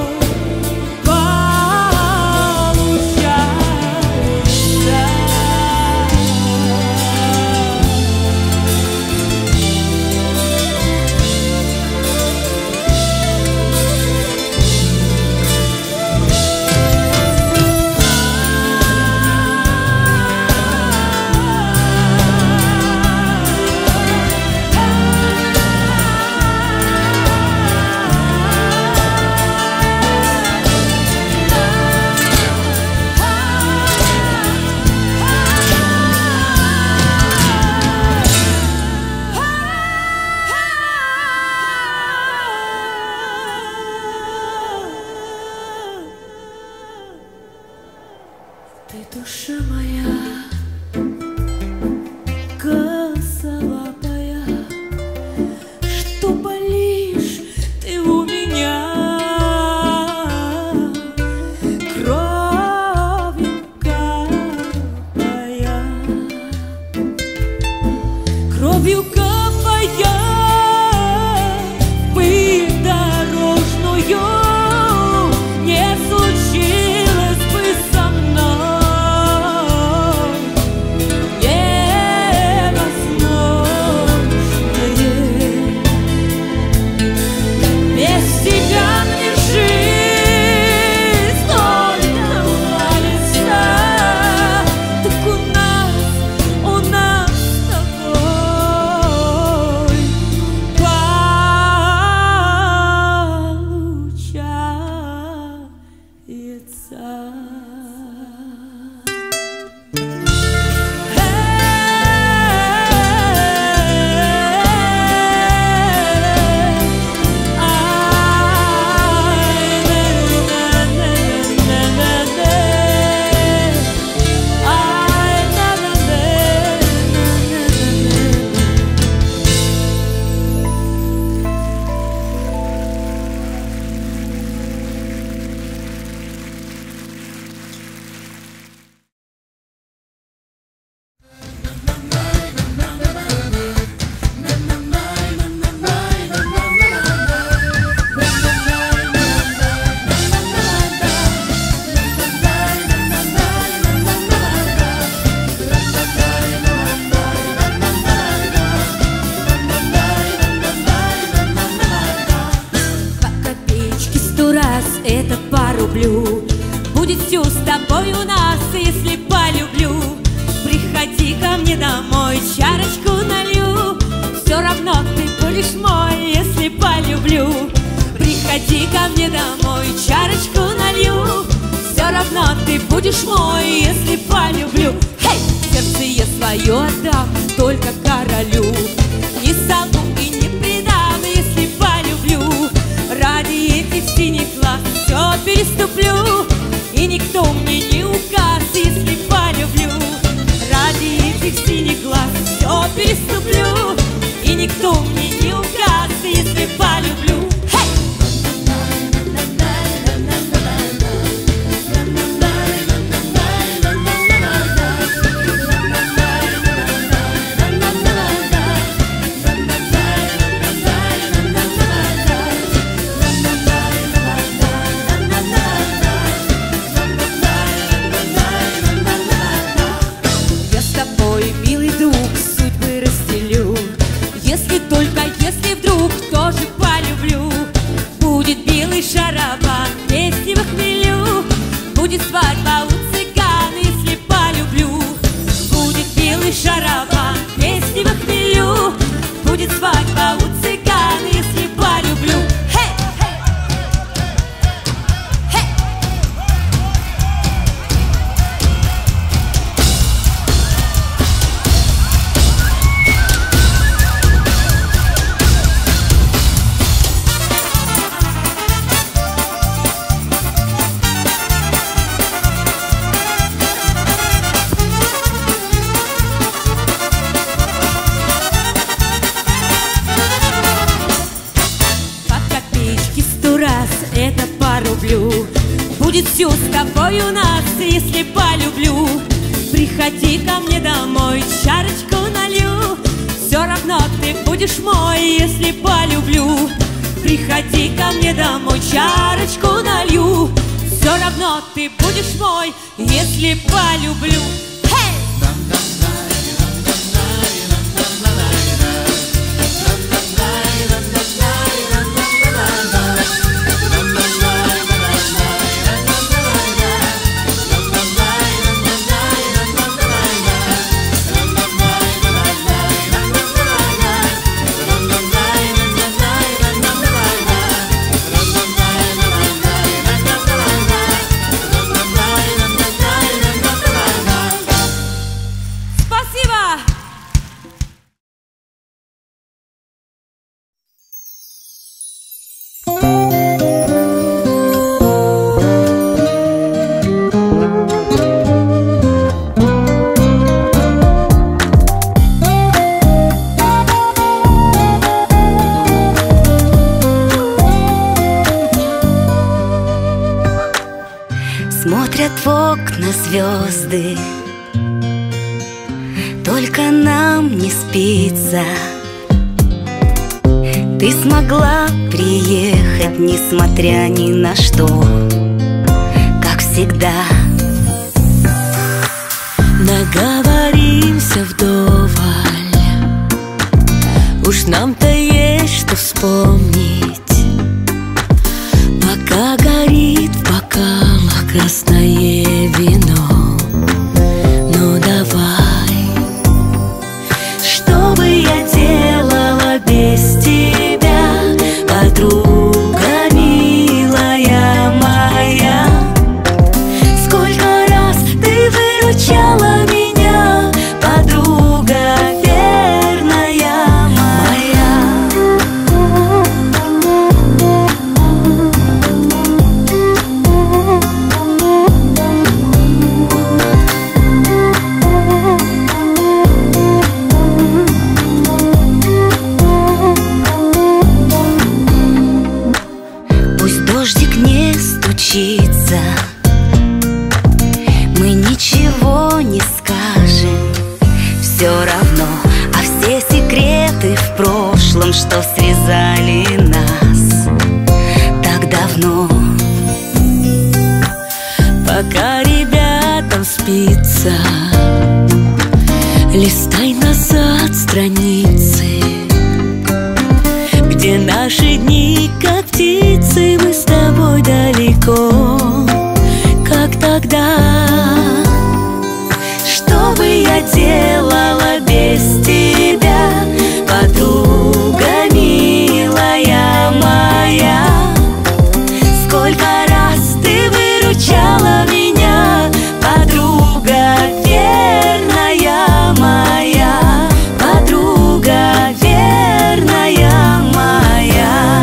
получается. Ты душа моя, косолапая, что болишь ты у меня кровью капая, кровью капая, пыль дорожную, не случилось бы со мной все с тобой у нас, если полюблю. Приходи ко мне домой, чарочку налью. Все равно ты будешь мой, если полюблю. Приходи ко мне домой, чарочку налью. Все равно ты будешь мой, если полюблю. Хей! Сердце я свое отдам только королю. Не солгу и не предам, если полюблю. Ради этих синих глаз все переступлю. И никто мне не указ, если полюблю. Ради этих синих глаз все переступлю. И никто мне не указ, если полюблю. Только если вдруг тоже полюблю. Будет белый шарабан, песни в хмелю. Будет свадьба у цыган, если полюблю. Будет белый шарабан, песни в хмелю. Будет свадьба у цыган, если полюблю. Хей! Хей! Это порублю. Будет все с тобой у нас, если полюблю. Приходи ко мне домой, чарочку налью. Все равно ты будешь мой, если полюблю. Приходи ко мне домой, чарочку налью. Все равно ты будешь мой, если полюблю. Смотрят в окна звезды, только нам не спится. Ты смогла приехать, несмотря ни на что, как всегда. Наговоримся вдоволь, уж нам-то есть что вспомнить. Пока горит в бокалах красное вино, ну давай. Что бы я делала без тебя, подруга милая моя? Сколько раз ты выручала меня, подруга верная моя. Пусть дождик не стучится, мы ничего не скажем все равно. А все секреты в прошлом, что связали нас так давно. Пока ребятам спится, листай назад страницы, где наши дни как птицы, мы с тобой далеко, как тогда. Что бы я делала без тебя, подруга милая моя? Сколько раз ты выручала меня, подруга верная моя, подруга верная моя.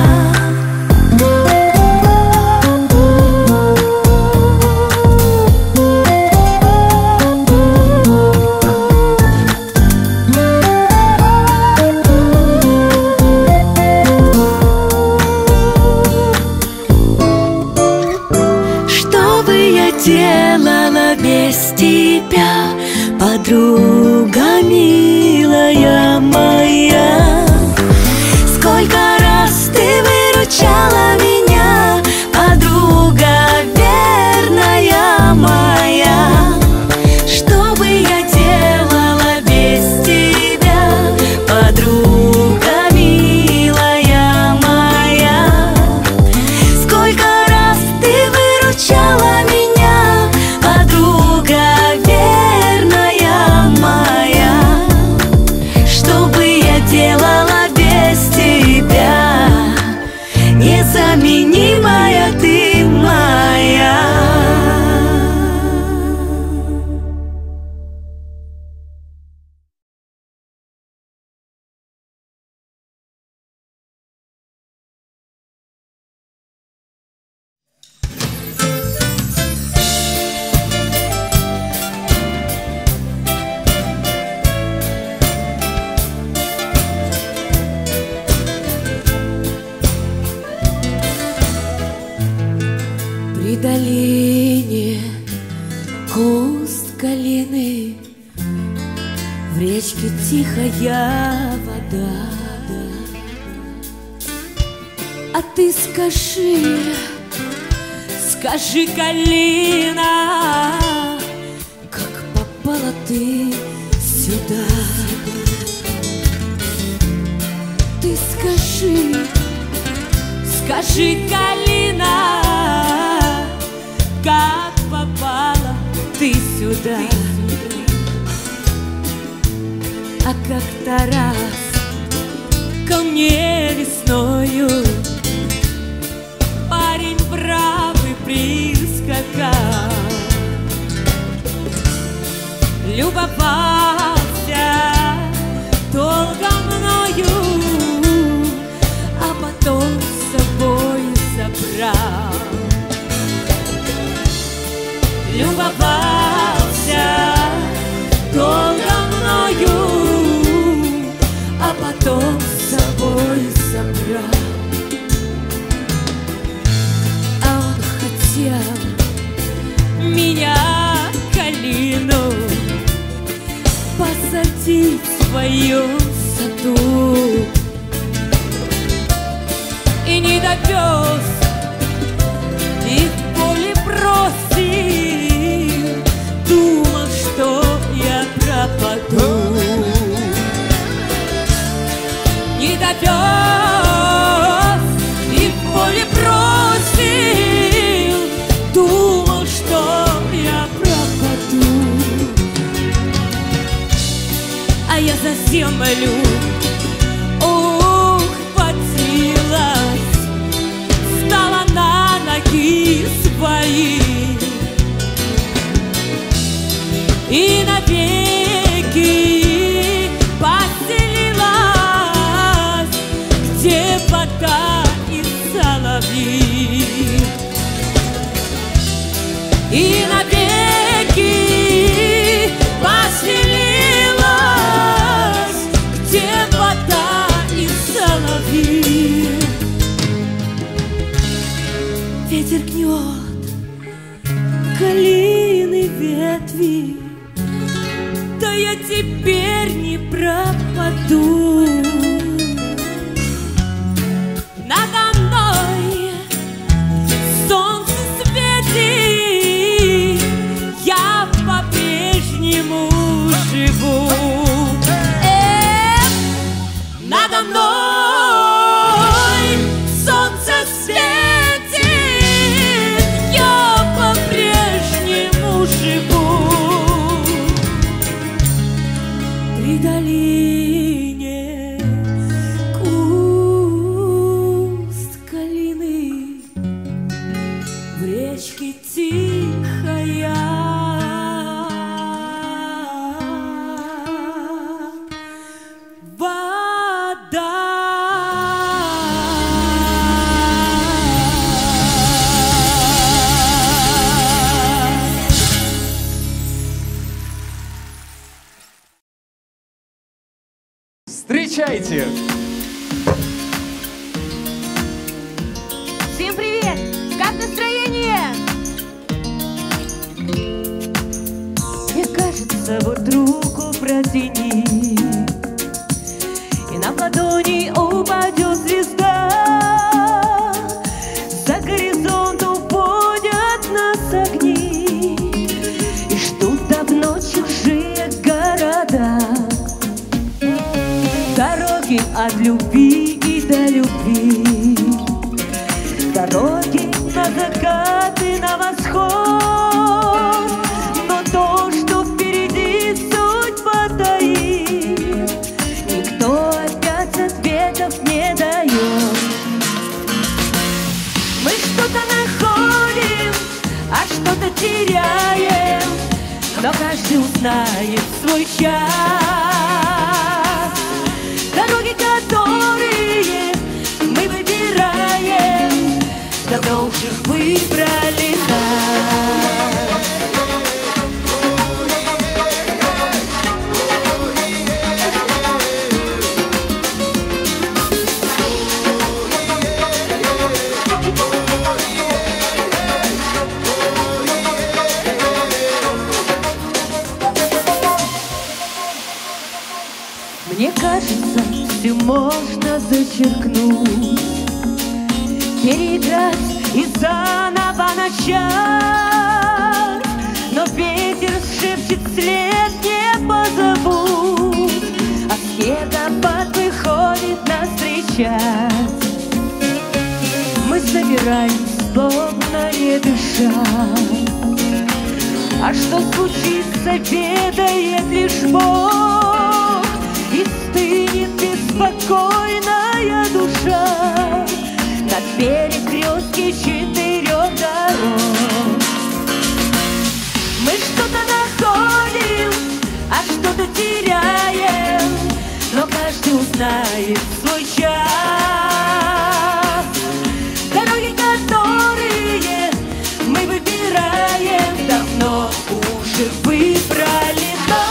Делала без тебя, подруга милая моя? Сколько раз ты выручала меня, подруга верная моя? Что бы я делала без тебя, подруга милая моя? Сколько раз ты выручала меня, подруга верная моя? Что бы я делала без тебя, незаменимая ты моя. При долине куст калины, в речке тихая вода. А ты скажи, скажи, калина, как попала ты сюда? Ты скажи, скажи, калина, как попала ты сюда? А как-то раз ко мне весною парень бравый прискакал, любовался долго мною, а потом с собой забрал. Любовался долго мною, а потом с собой забрал. А он хотел меня, калину, посадить в своем саду, и не довез, и в поле бросил, думал, что я пропаду. Не довез и в поле бросил, думал, что я пропаду. А я за землю ухватилась, встала на ноги свои и навеки поселилась, где вода и соловьи. И навеки поселилась, где вода и соловьи. Ветер гнет калины ветви, да я теперь не пропаду. Надо мной солнце светит, я по-прежнему живу. Эх, надо мной солнце светит, я по-прежнему живу. при долине куст калины, в речке тихая вода. Встречайте! Всем привет! Как настроение? Мне кажется, вот руку протяни, и на ладони упадет звезда. За горизонт уходят нас огни, и ждут давно чужие города. Дороги от любви и до любви, дороги на закат и на восход. Но то, что впереди судьба таит, никто опять ответов не дает. Мы что-то находим, а что-то теряем, но каждый узнает свой час. Дороги, которые мы выбираем, давно уже выбрали нас. Мне кажется, все можно зачеркнуть, переиграть и заново начать. Но ветер шепчет вслед, не позовут, а снегопад выходит нас встречать. Мы собираем, словно не дыша, а что случится, ведает лишь Бог. И стынет беспокойная душа на перекрестке четырех дорог. Мы что-то находим, а что-то теряем, но каждый узнает свой час. Дороги, которые мы выбираем, давно уже выбрали нас.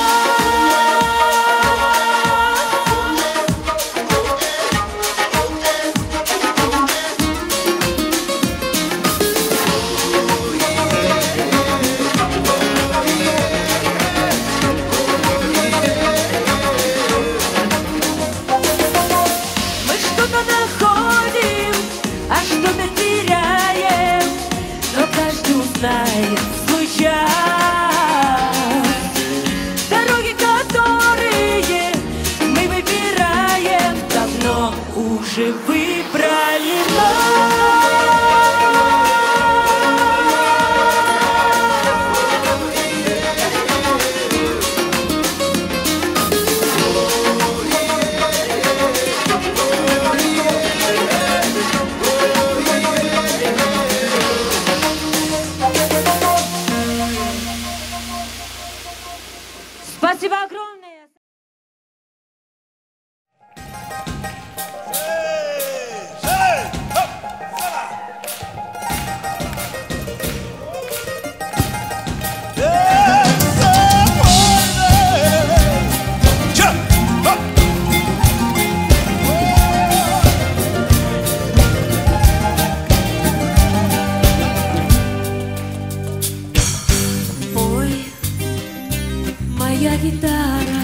Знает свой час. Дороги, которые мы выбираем, давно уже выбрали нас. Спасибо огромное! Моя гитара,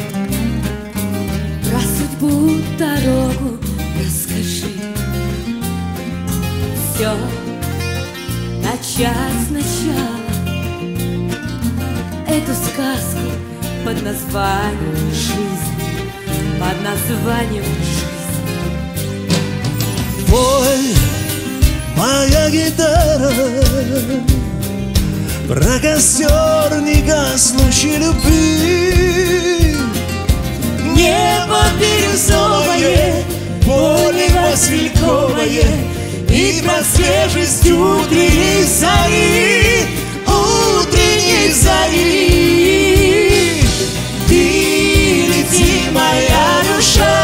про судьбу, дорогу расскажи. Все начать сначала, эту сказку под названием «Жизнь», под названием «Жизнь». Пой, моя гитара, про костер негаснущей любви. свежесть утренней зари, утренней зари. Ты лети, моя душа,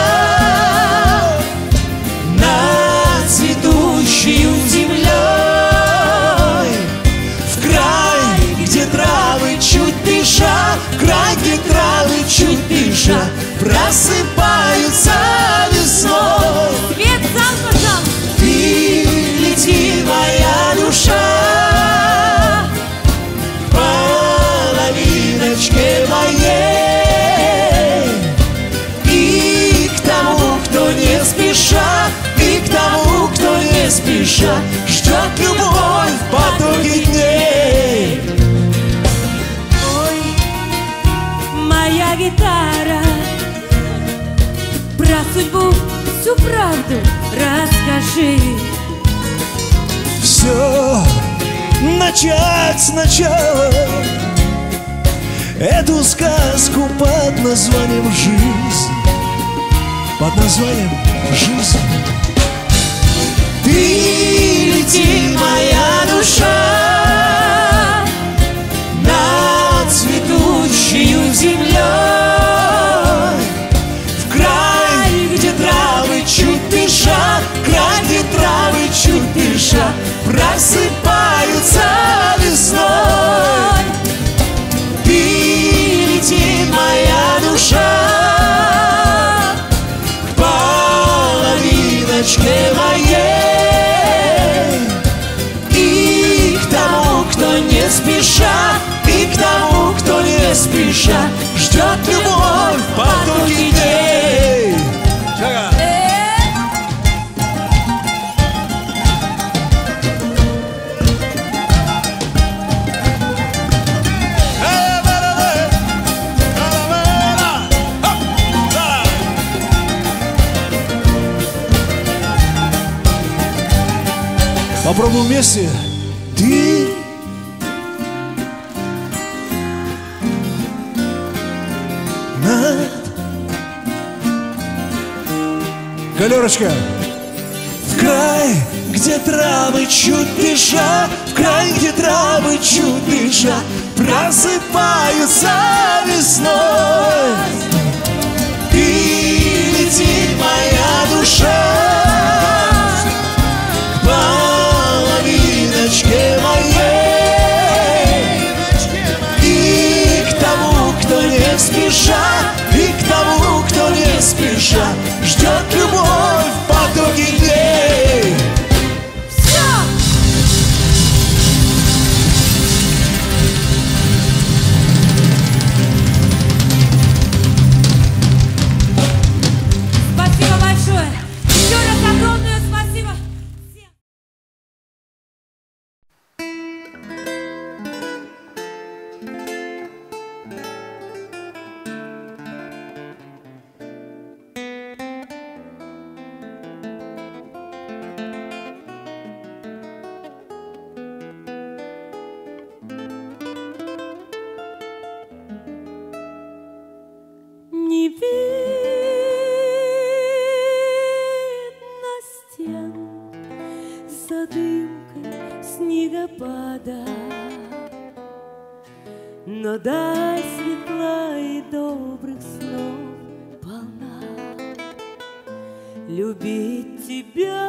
над цветущей землей, в край, где травы чуть дыша, в край, где травы чуть дыша, просыпаются весной. Свет сам, пожалуйста. Ты лети, моя душа, половиночке моей, и к тому, кто не спеша, и к тому, кто не спеша ждет любовь в потоке дней. Ой, моя гитара, про судьбу всю правду расскажи. Все начать сначала, эту сказку под названием «Жизнь», под названием «Жизнь». Ты лети, моя душа, над цветущей землей, в край, где травы чуть дыша, край, где травы чуть дыша, просыпаются весной. Ты лети, моя душа, к половиночке моей, и к тому, кто не спеша, и к тому, кто не спеша ждет любовь в потоке дней. Попробуем вместе. Ты над... Галерочка. В край, где травы чуть дыша, в край, где травы чуть дыша, просыпаются весной. Ты лети, моя душа, половиночке моей, и к тому, кто не спеша, и к тому, кто не спеша ждет любовь в потоке дней. Все! Спасибо большое! Еще раз огромное спасибо! Не видно стен за дымкой снегопада, но даль светла и добрых снов полна. Любить тебя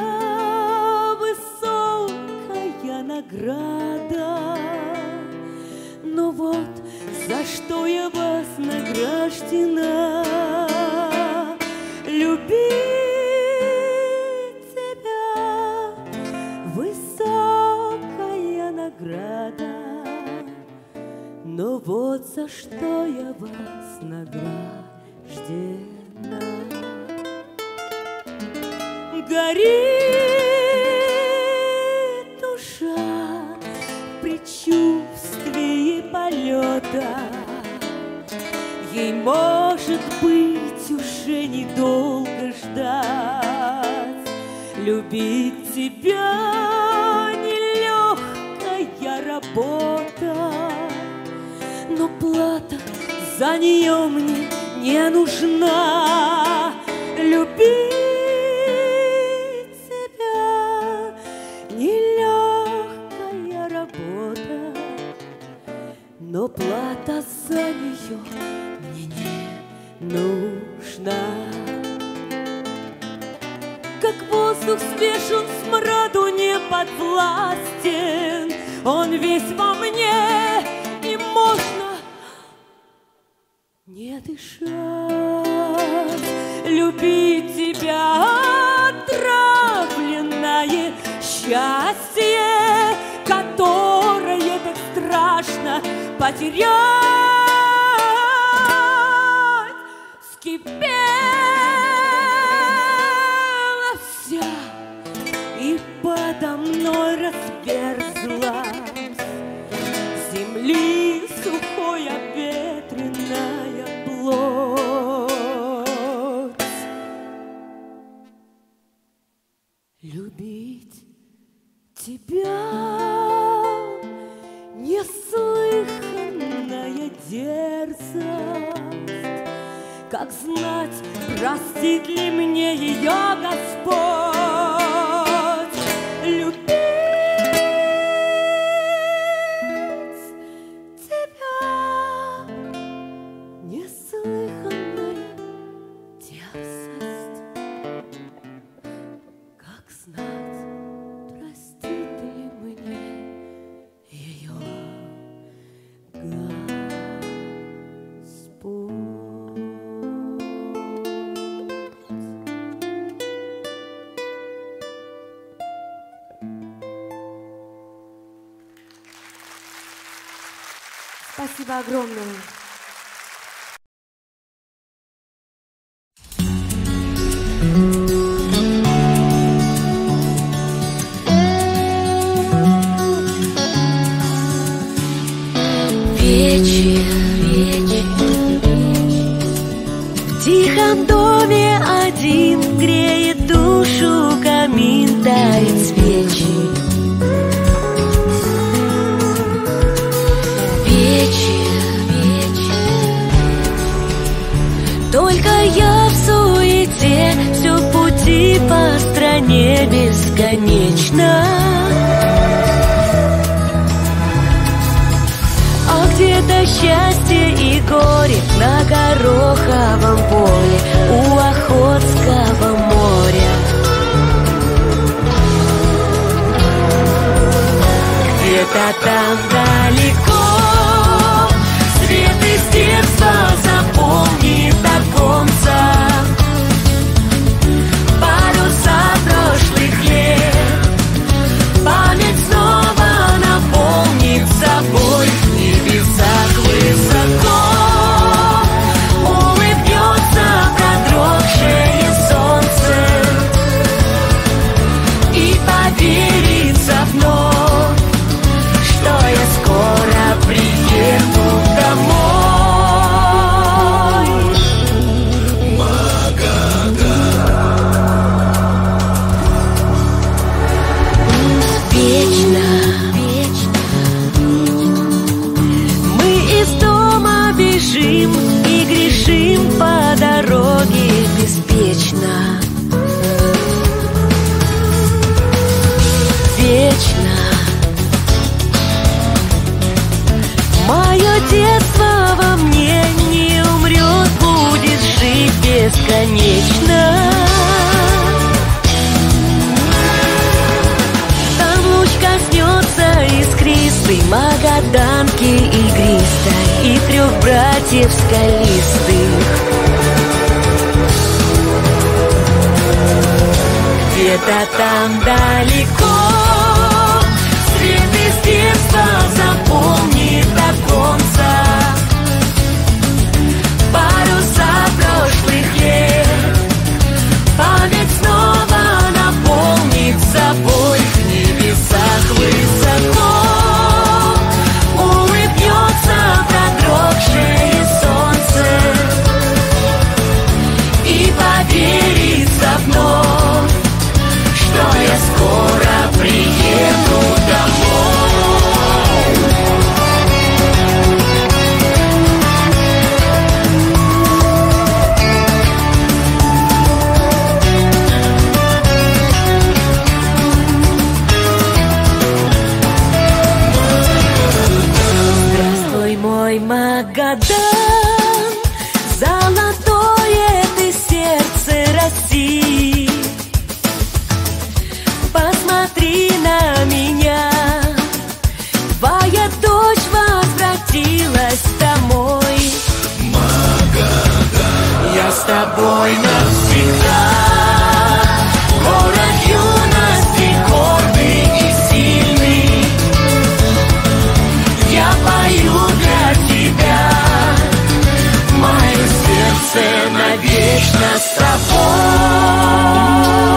высокая награда, но вот за что я вознаграждена. Любить тебя высокая награда, но вот за что я вознаграждена. Горит душа в предчувствии полета, ей, может быть, уже недолго ждать. Любить тебя нелегкая работа, но плата за нее мне не нужна. Любить тебя нелегкая плата за нее мне не нужна. Как воздух свеж, он смраду не подвластен, он весь во мне, и можно не дышать. Любить тебя отравленное счастье, которое так страшно потерять. Вскипела вся и подо мной разверзлась земли сухая ветреная плоть. Любить тебя неслыханная дерзость, как знать, простит ли мне ее Господь. Любить тебя неслыханная дерзость, как знать, простит ли мне ее Господь. Спасибо огромное. Вечер, вечер, в тихом доме один греет душу камин, дарит свечи. Вечер, вечер, только я в суете, все пути по стране бесконечно. Где-то счастье и горе на гороховом поле у Охотского моря. Где-то там далеко свет из детства запомнит до конца паруса прошлых лет. Память снова наполнит собой небесах высоко, улыбнется продрогшее солнце и поверится вновь, что я скоро приеду домой. Магадан. Вечно, вечно мы из дома бежим и грешим по дороге беспечно. Вечно мое детство во мне не умрет, будет жить бесконечно. Там луч коснется искристой Магаданки игристой и трех братьев скалистых. Где-то там далеко свет из детства заполнит до конца паруса прошлых лет. Память снова наполнит собой в небесах высоко, улыбнется продрогшее солнце и поверится вновь, что я скоро тобой навсегда. Город юности, гордый и сильный, я пою для тебя. Мое сердце навечно с тобой.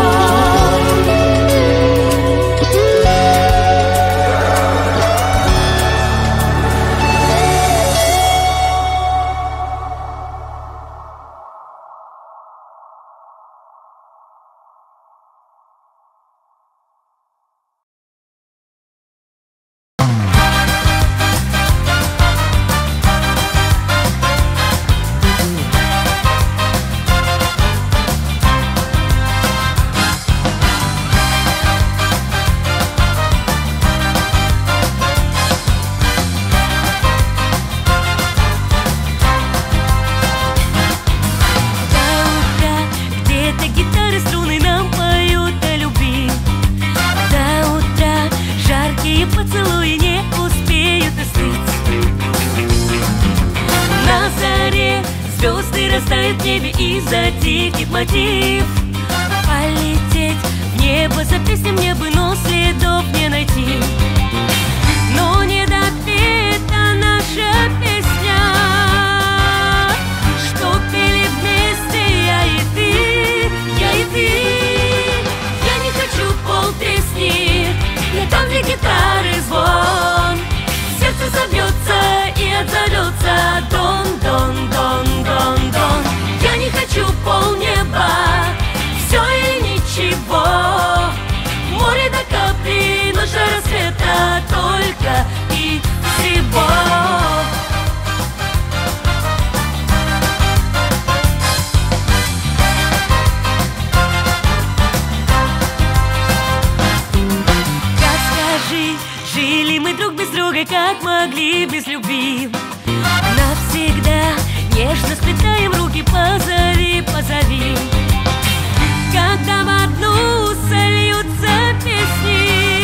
Растает в небе и затихнет мотив. Полететь в небо за песней мне бы, но следов не найти. Но не допета наша песня, что пели вместе я и ты, я и ты. Я не хочу пол песни, я там, где гитары звон. Сердце забьется и отзовется дон-дон-дон-дон-дон. Я не хочу полнеба, все или ничего. Море до капли, ночь до рассвета, только и всего. Как скажи, жили мы друг без друга, как могли без любви? Навсегда нежно сплетаем руки, позови, позови. Когда в одну сольются песни,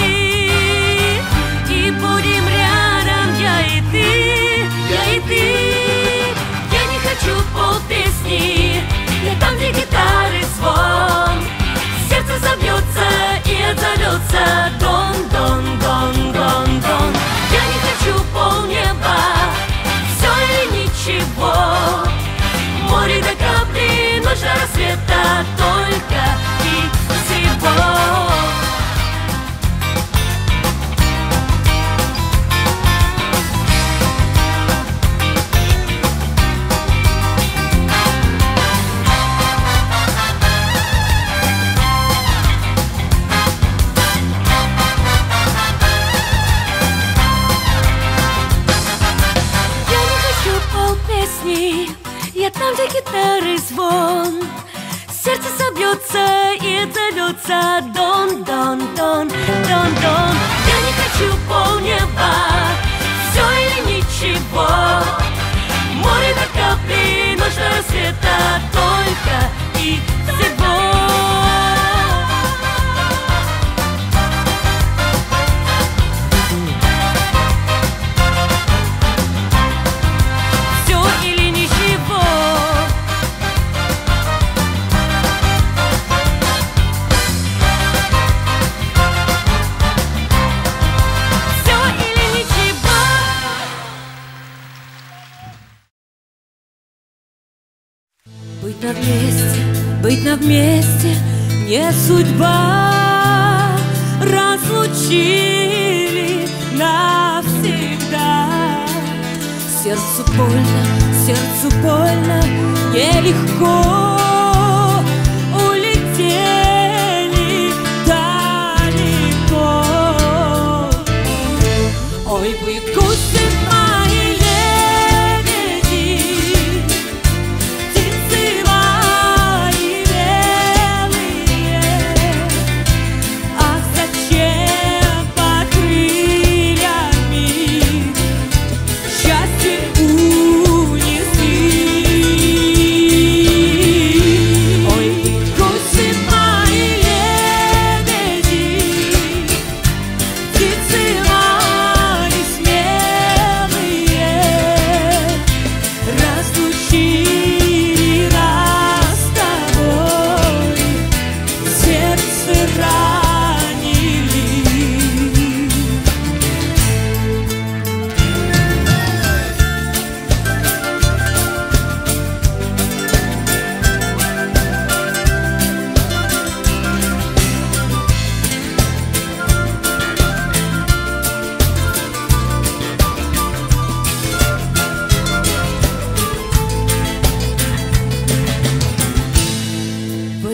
и будем рядом я и ты, я и ты. Я не хочу пол песни, я там, где гитары звон. Сердце забьется и отзовется дон-дон-дон-дон-дон. Я не хочу полнеба, все или ничего. Море до капли, ночь до рассвета, только и всего. Я там, где гитары звон. Сердце собьется и отзовется дон-дон-дон, дон-дон. Я не хочу полнеба, все или ничего. Море до капли, ночь до рассвета, только и всего. Быть на вместе, быть на вместе не судьба. Разлучили навсегда. Сердцу больно, сердцу больно, нелегко. Улетели далеко. Ой, вы гуси мои лебеди, птицы мои белые. Ах, зачем под крыльями счастье унесли?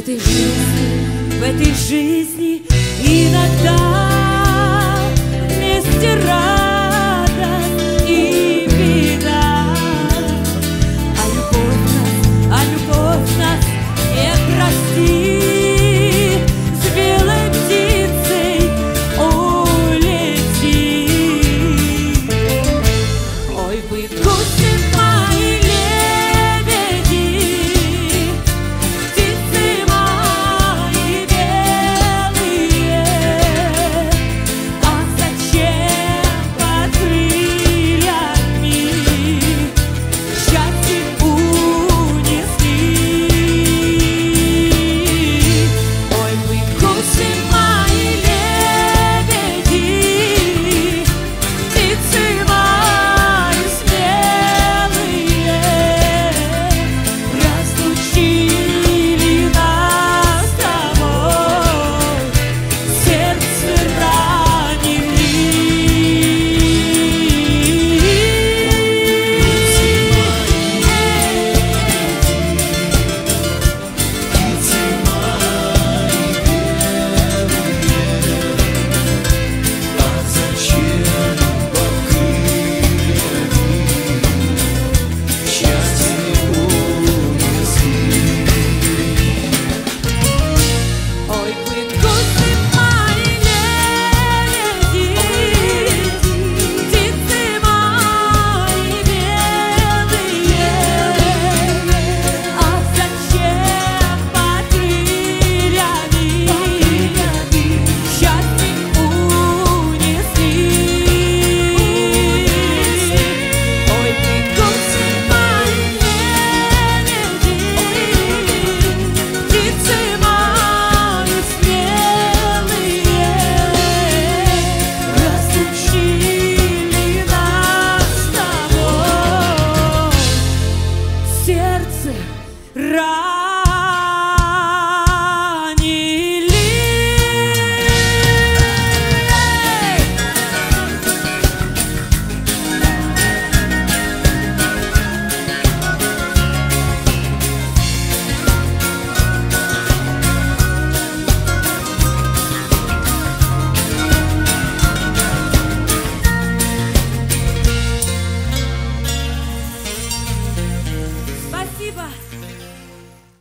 этой жизни, в этой жизни иногда вместе радость и беда. А любовь нас, а любовь нас не простит, с белой птицей улетит. Ой, вы гуси мои, лебеди, птицы мои белые, а зачем под крыльями счастье унесли? Ой, вы гуси мои, лебеди, птицы мои смелые, разлучили нас с тобой, сердце ранили. Ой, вы гуси мои, лебеди, птицы мои белые, а зачем под крыльями счастье унесли? Ой, вы гуси мои, лебеди, птицы мои смелые, разлучили нас с тобой, сердце ранили. Спасибо.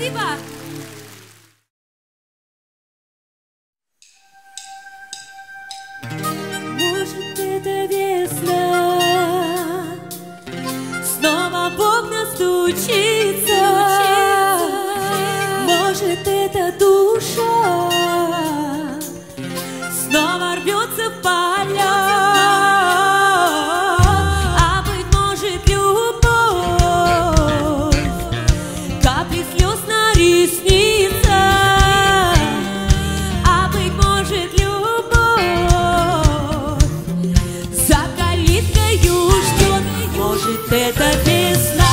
Спасибо! Может, это весна, снова в окна стучится. Может, это душа снова рвется в поля. А быть может, любовь капли слез на ресницах. А быть может, любовь за калиткою ждет. Может, это весна.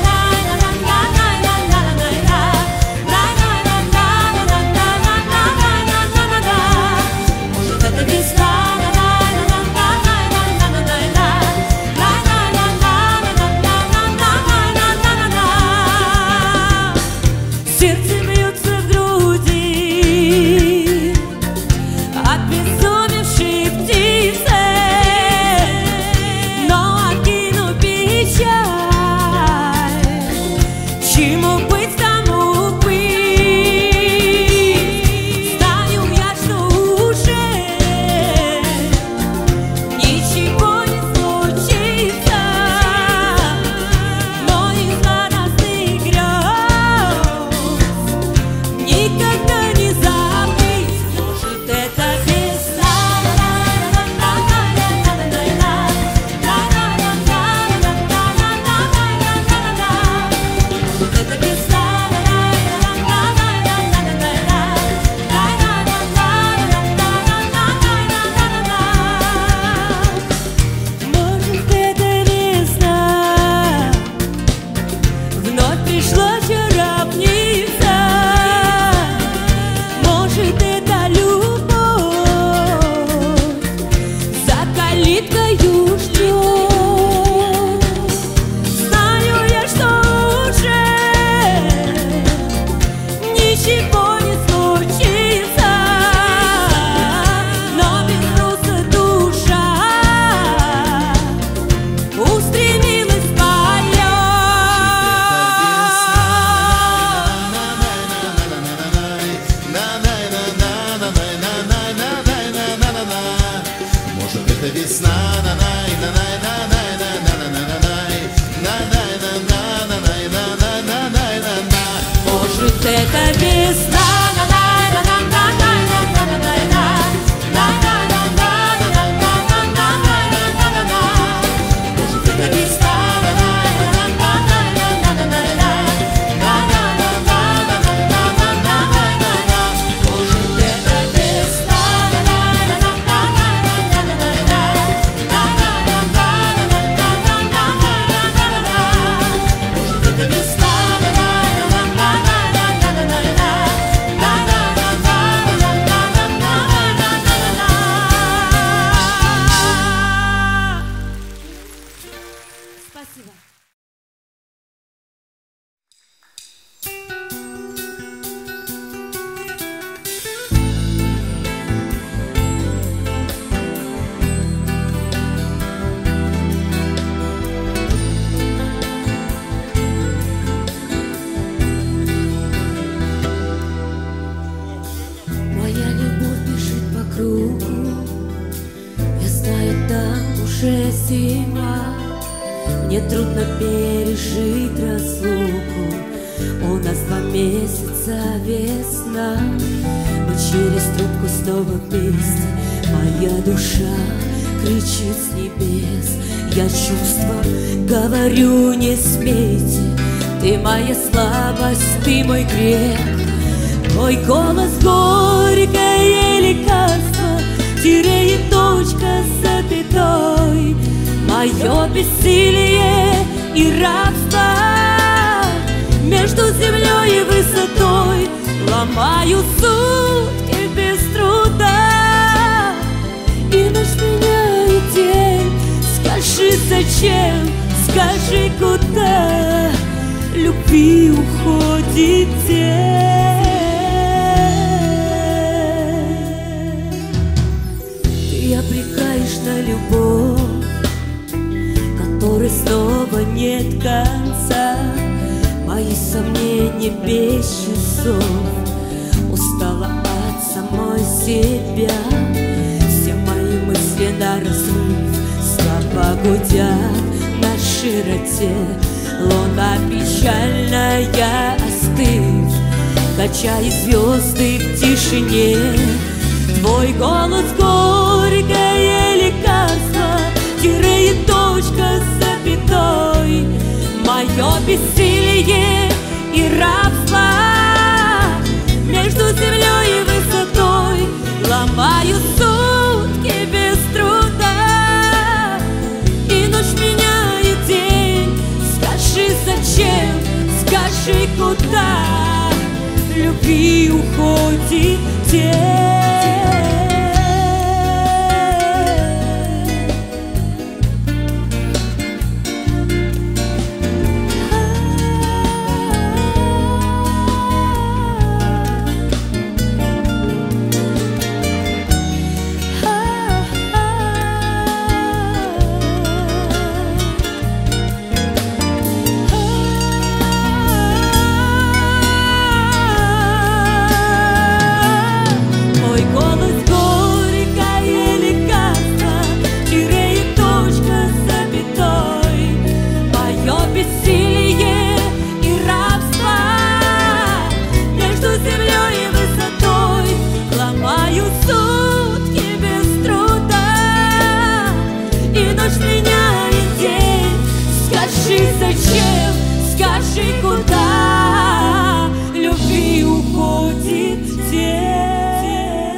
Мне трудно пережить разлуку. У нас два месяца весна. Мы через трубку снова вместе. Моя душа кричит с небес. Я чувства говорю, не смейте. Ты моя слабость, ты мой грех. Твой голос горькое лекарство, тире и точка с запятой. Мое бессилие и рабство между землей и высотой. Ломаю сутки без труда, и ночь меняет день. Скажи, зачем, скажи, куда любви уходит тень. Ты обрекаешь на любовь, которой снова нет конца. Мои сомнения не без часов. Устала от самой себя, все мои мысли на разрыв. Слова гудят на широте, луна печальная остыв. Качая звезды в тишине, твой голос горькое лекарство, тире и точка с запятой. Мое бессилие и рабство между землей и высотой. Ломаю сутки без труда, и ночь меняет день. Скажи, зачем, скажи, куда любви уходит тень. Зачем, скажи, куда любви уходит тень.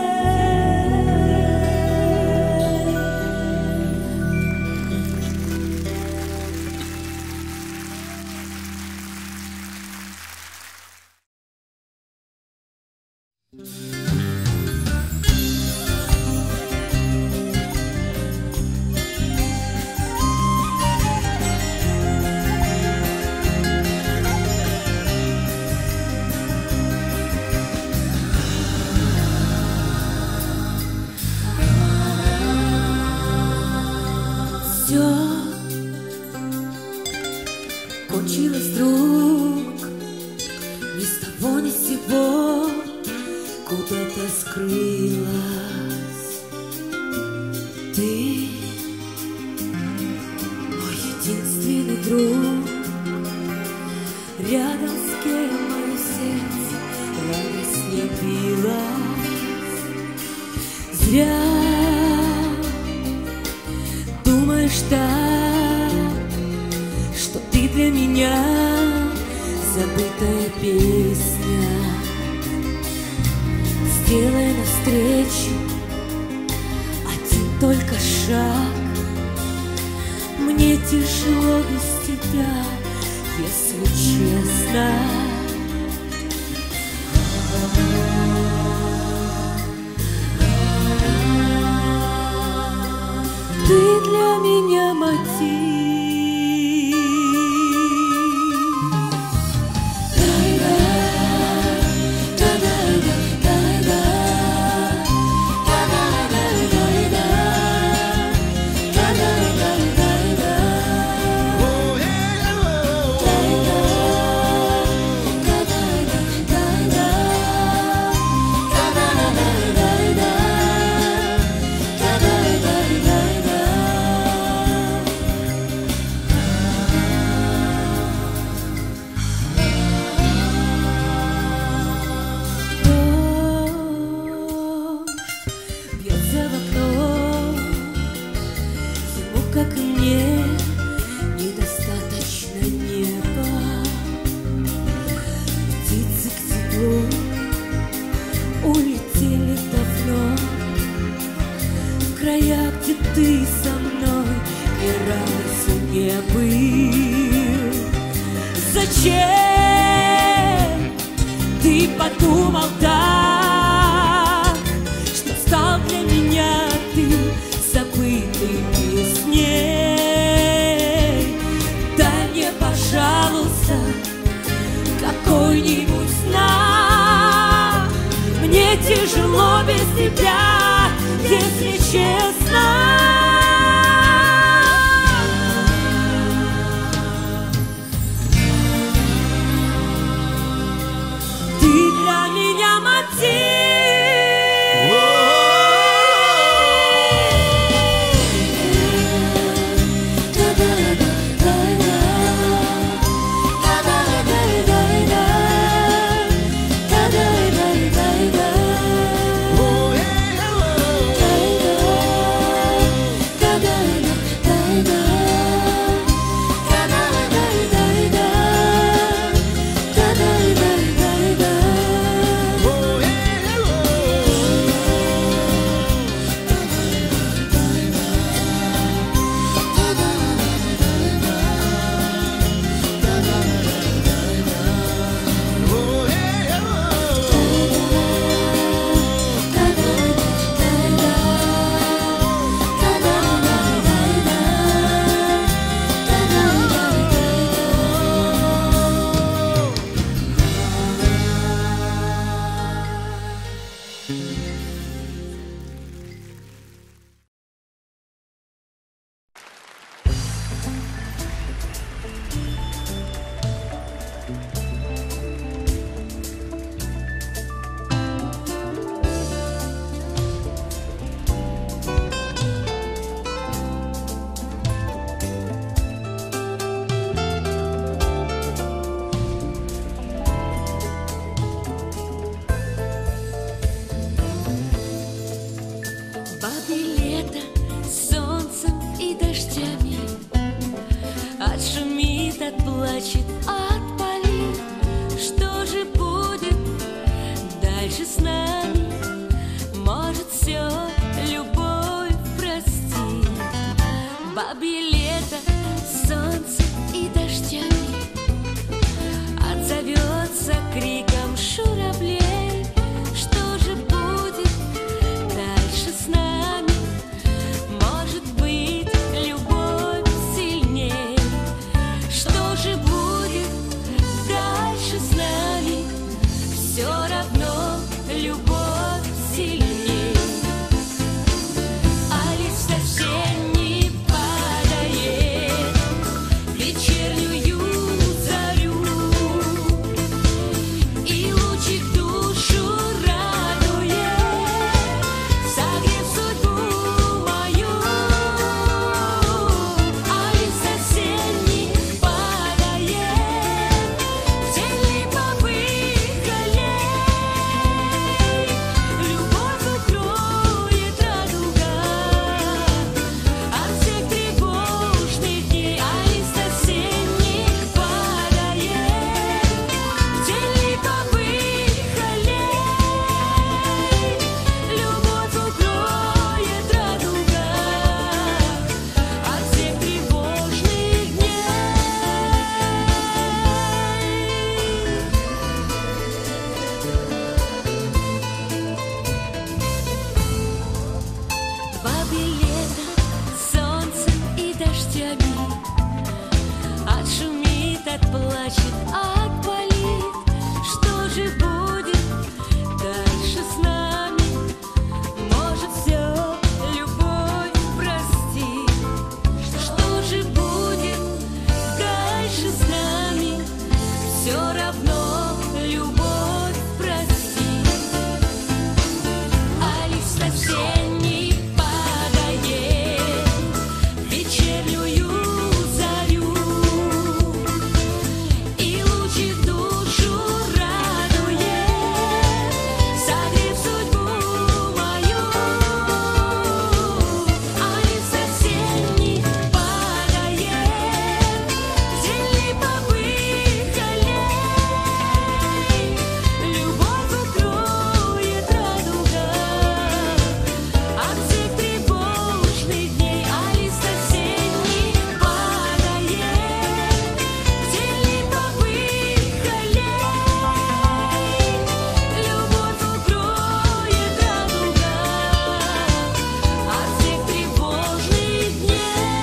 Все кончилось вдруг, ни с того ни с сего куда-то скрылась. Ты мой единственный друг, рядом с кем мое сердце радостнее билось. Зря думаешь так, что ты для меня забытая песня. Сделай навстречу один только шаг. Мне тяжело без тебя, если честно. Ты для меня мотив. Как мне недостаточно неба, птицы к теплу улетели давно в края, где ты со мной ни разу не был. Зачем ты подумал так, что стал для меня ты забытый песней? Дай мне, пожалуйста, какой-нибудь знак. Мне тяжело без тебя, если честно. равно любовь прости. А лишь совсем не падает вечернюю зарю, и лучи в душу радует, согрев судьбу мою. А лишь совсем не падает зелень побыть аллей, любовь укроет радуга от всех тревожных дней. А лишь совсем не падает зелень побыть аллей, любовь укроет радуга от всех тревожных дней.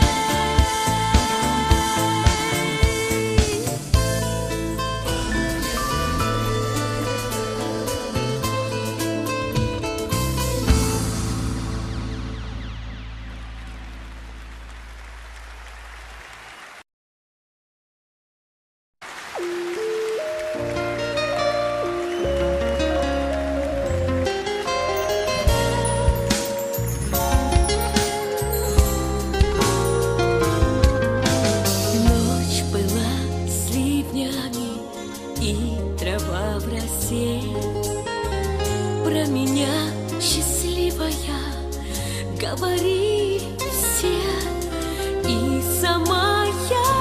Ночь была с ливнями и трава в росе. Про меня счастливая говорили все, и сама я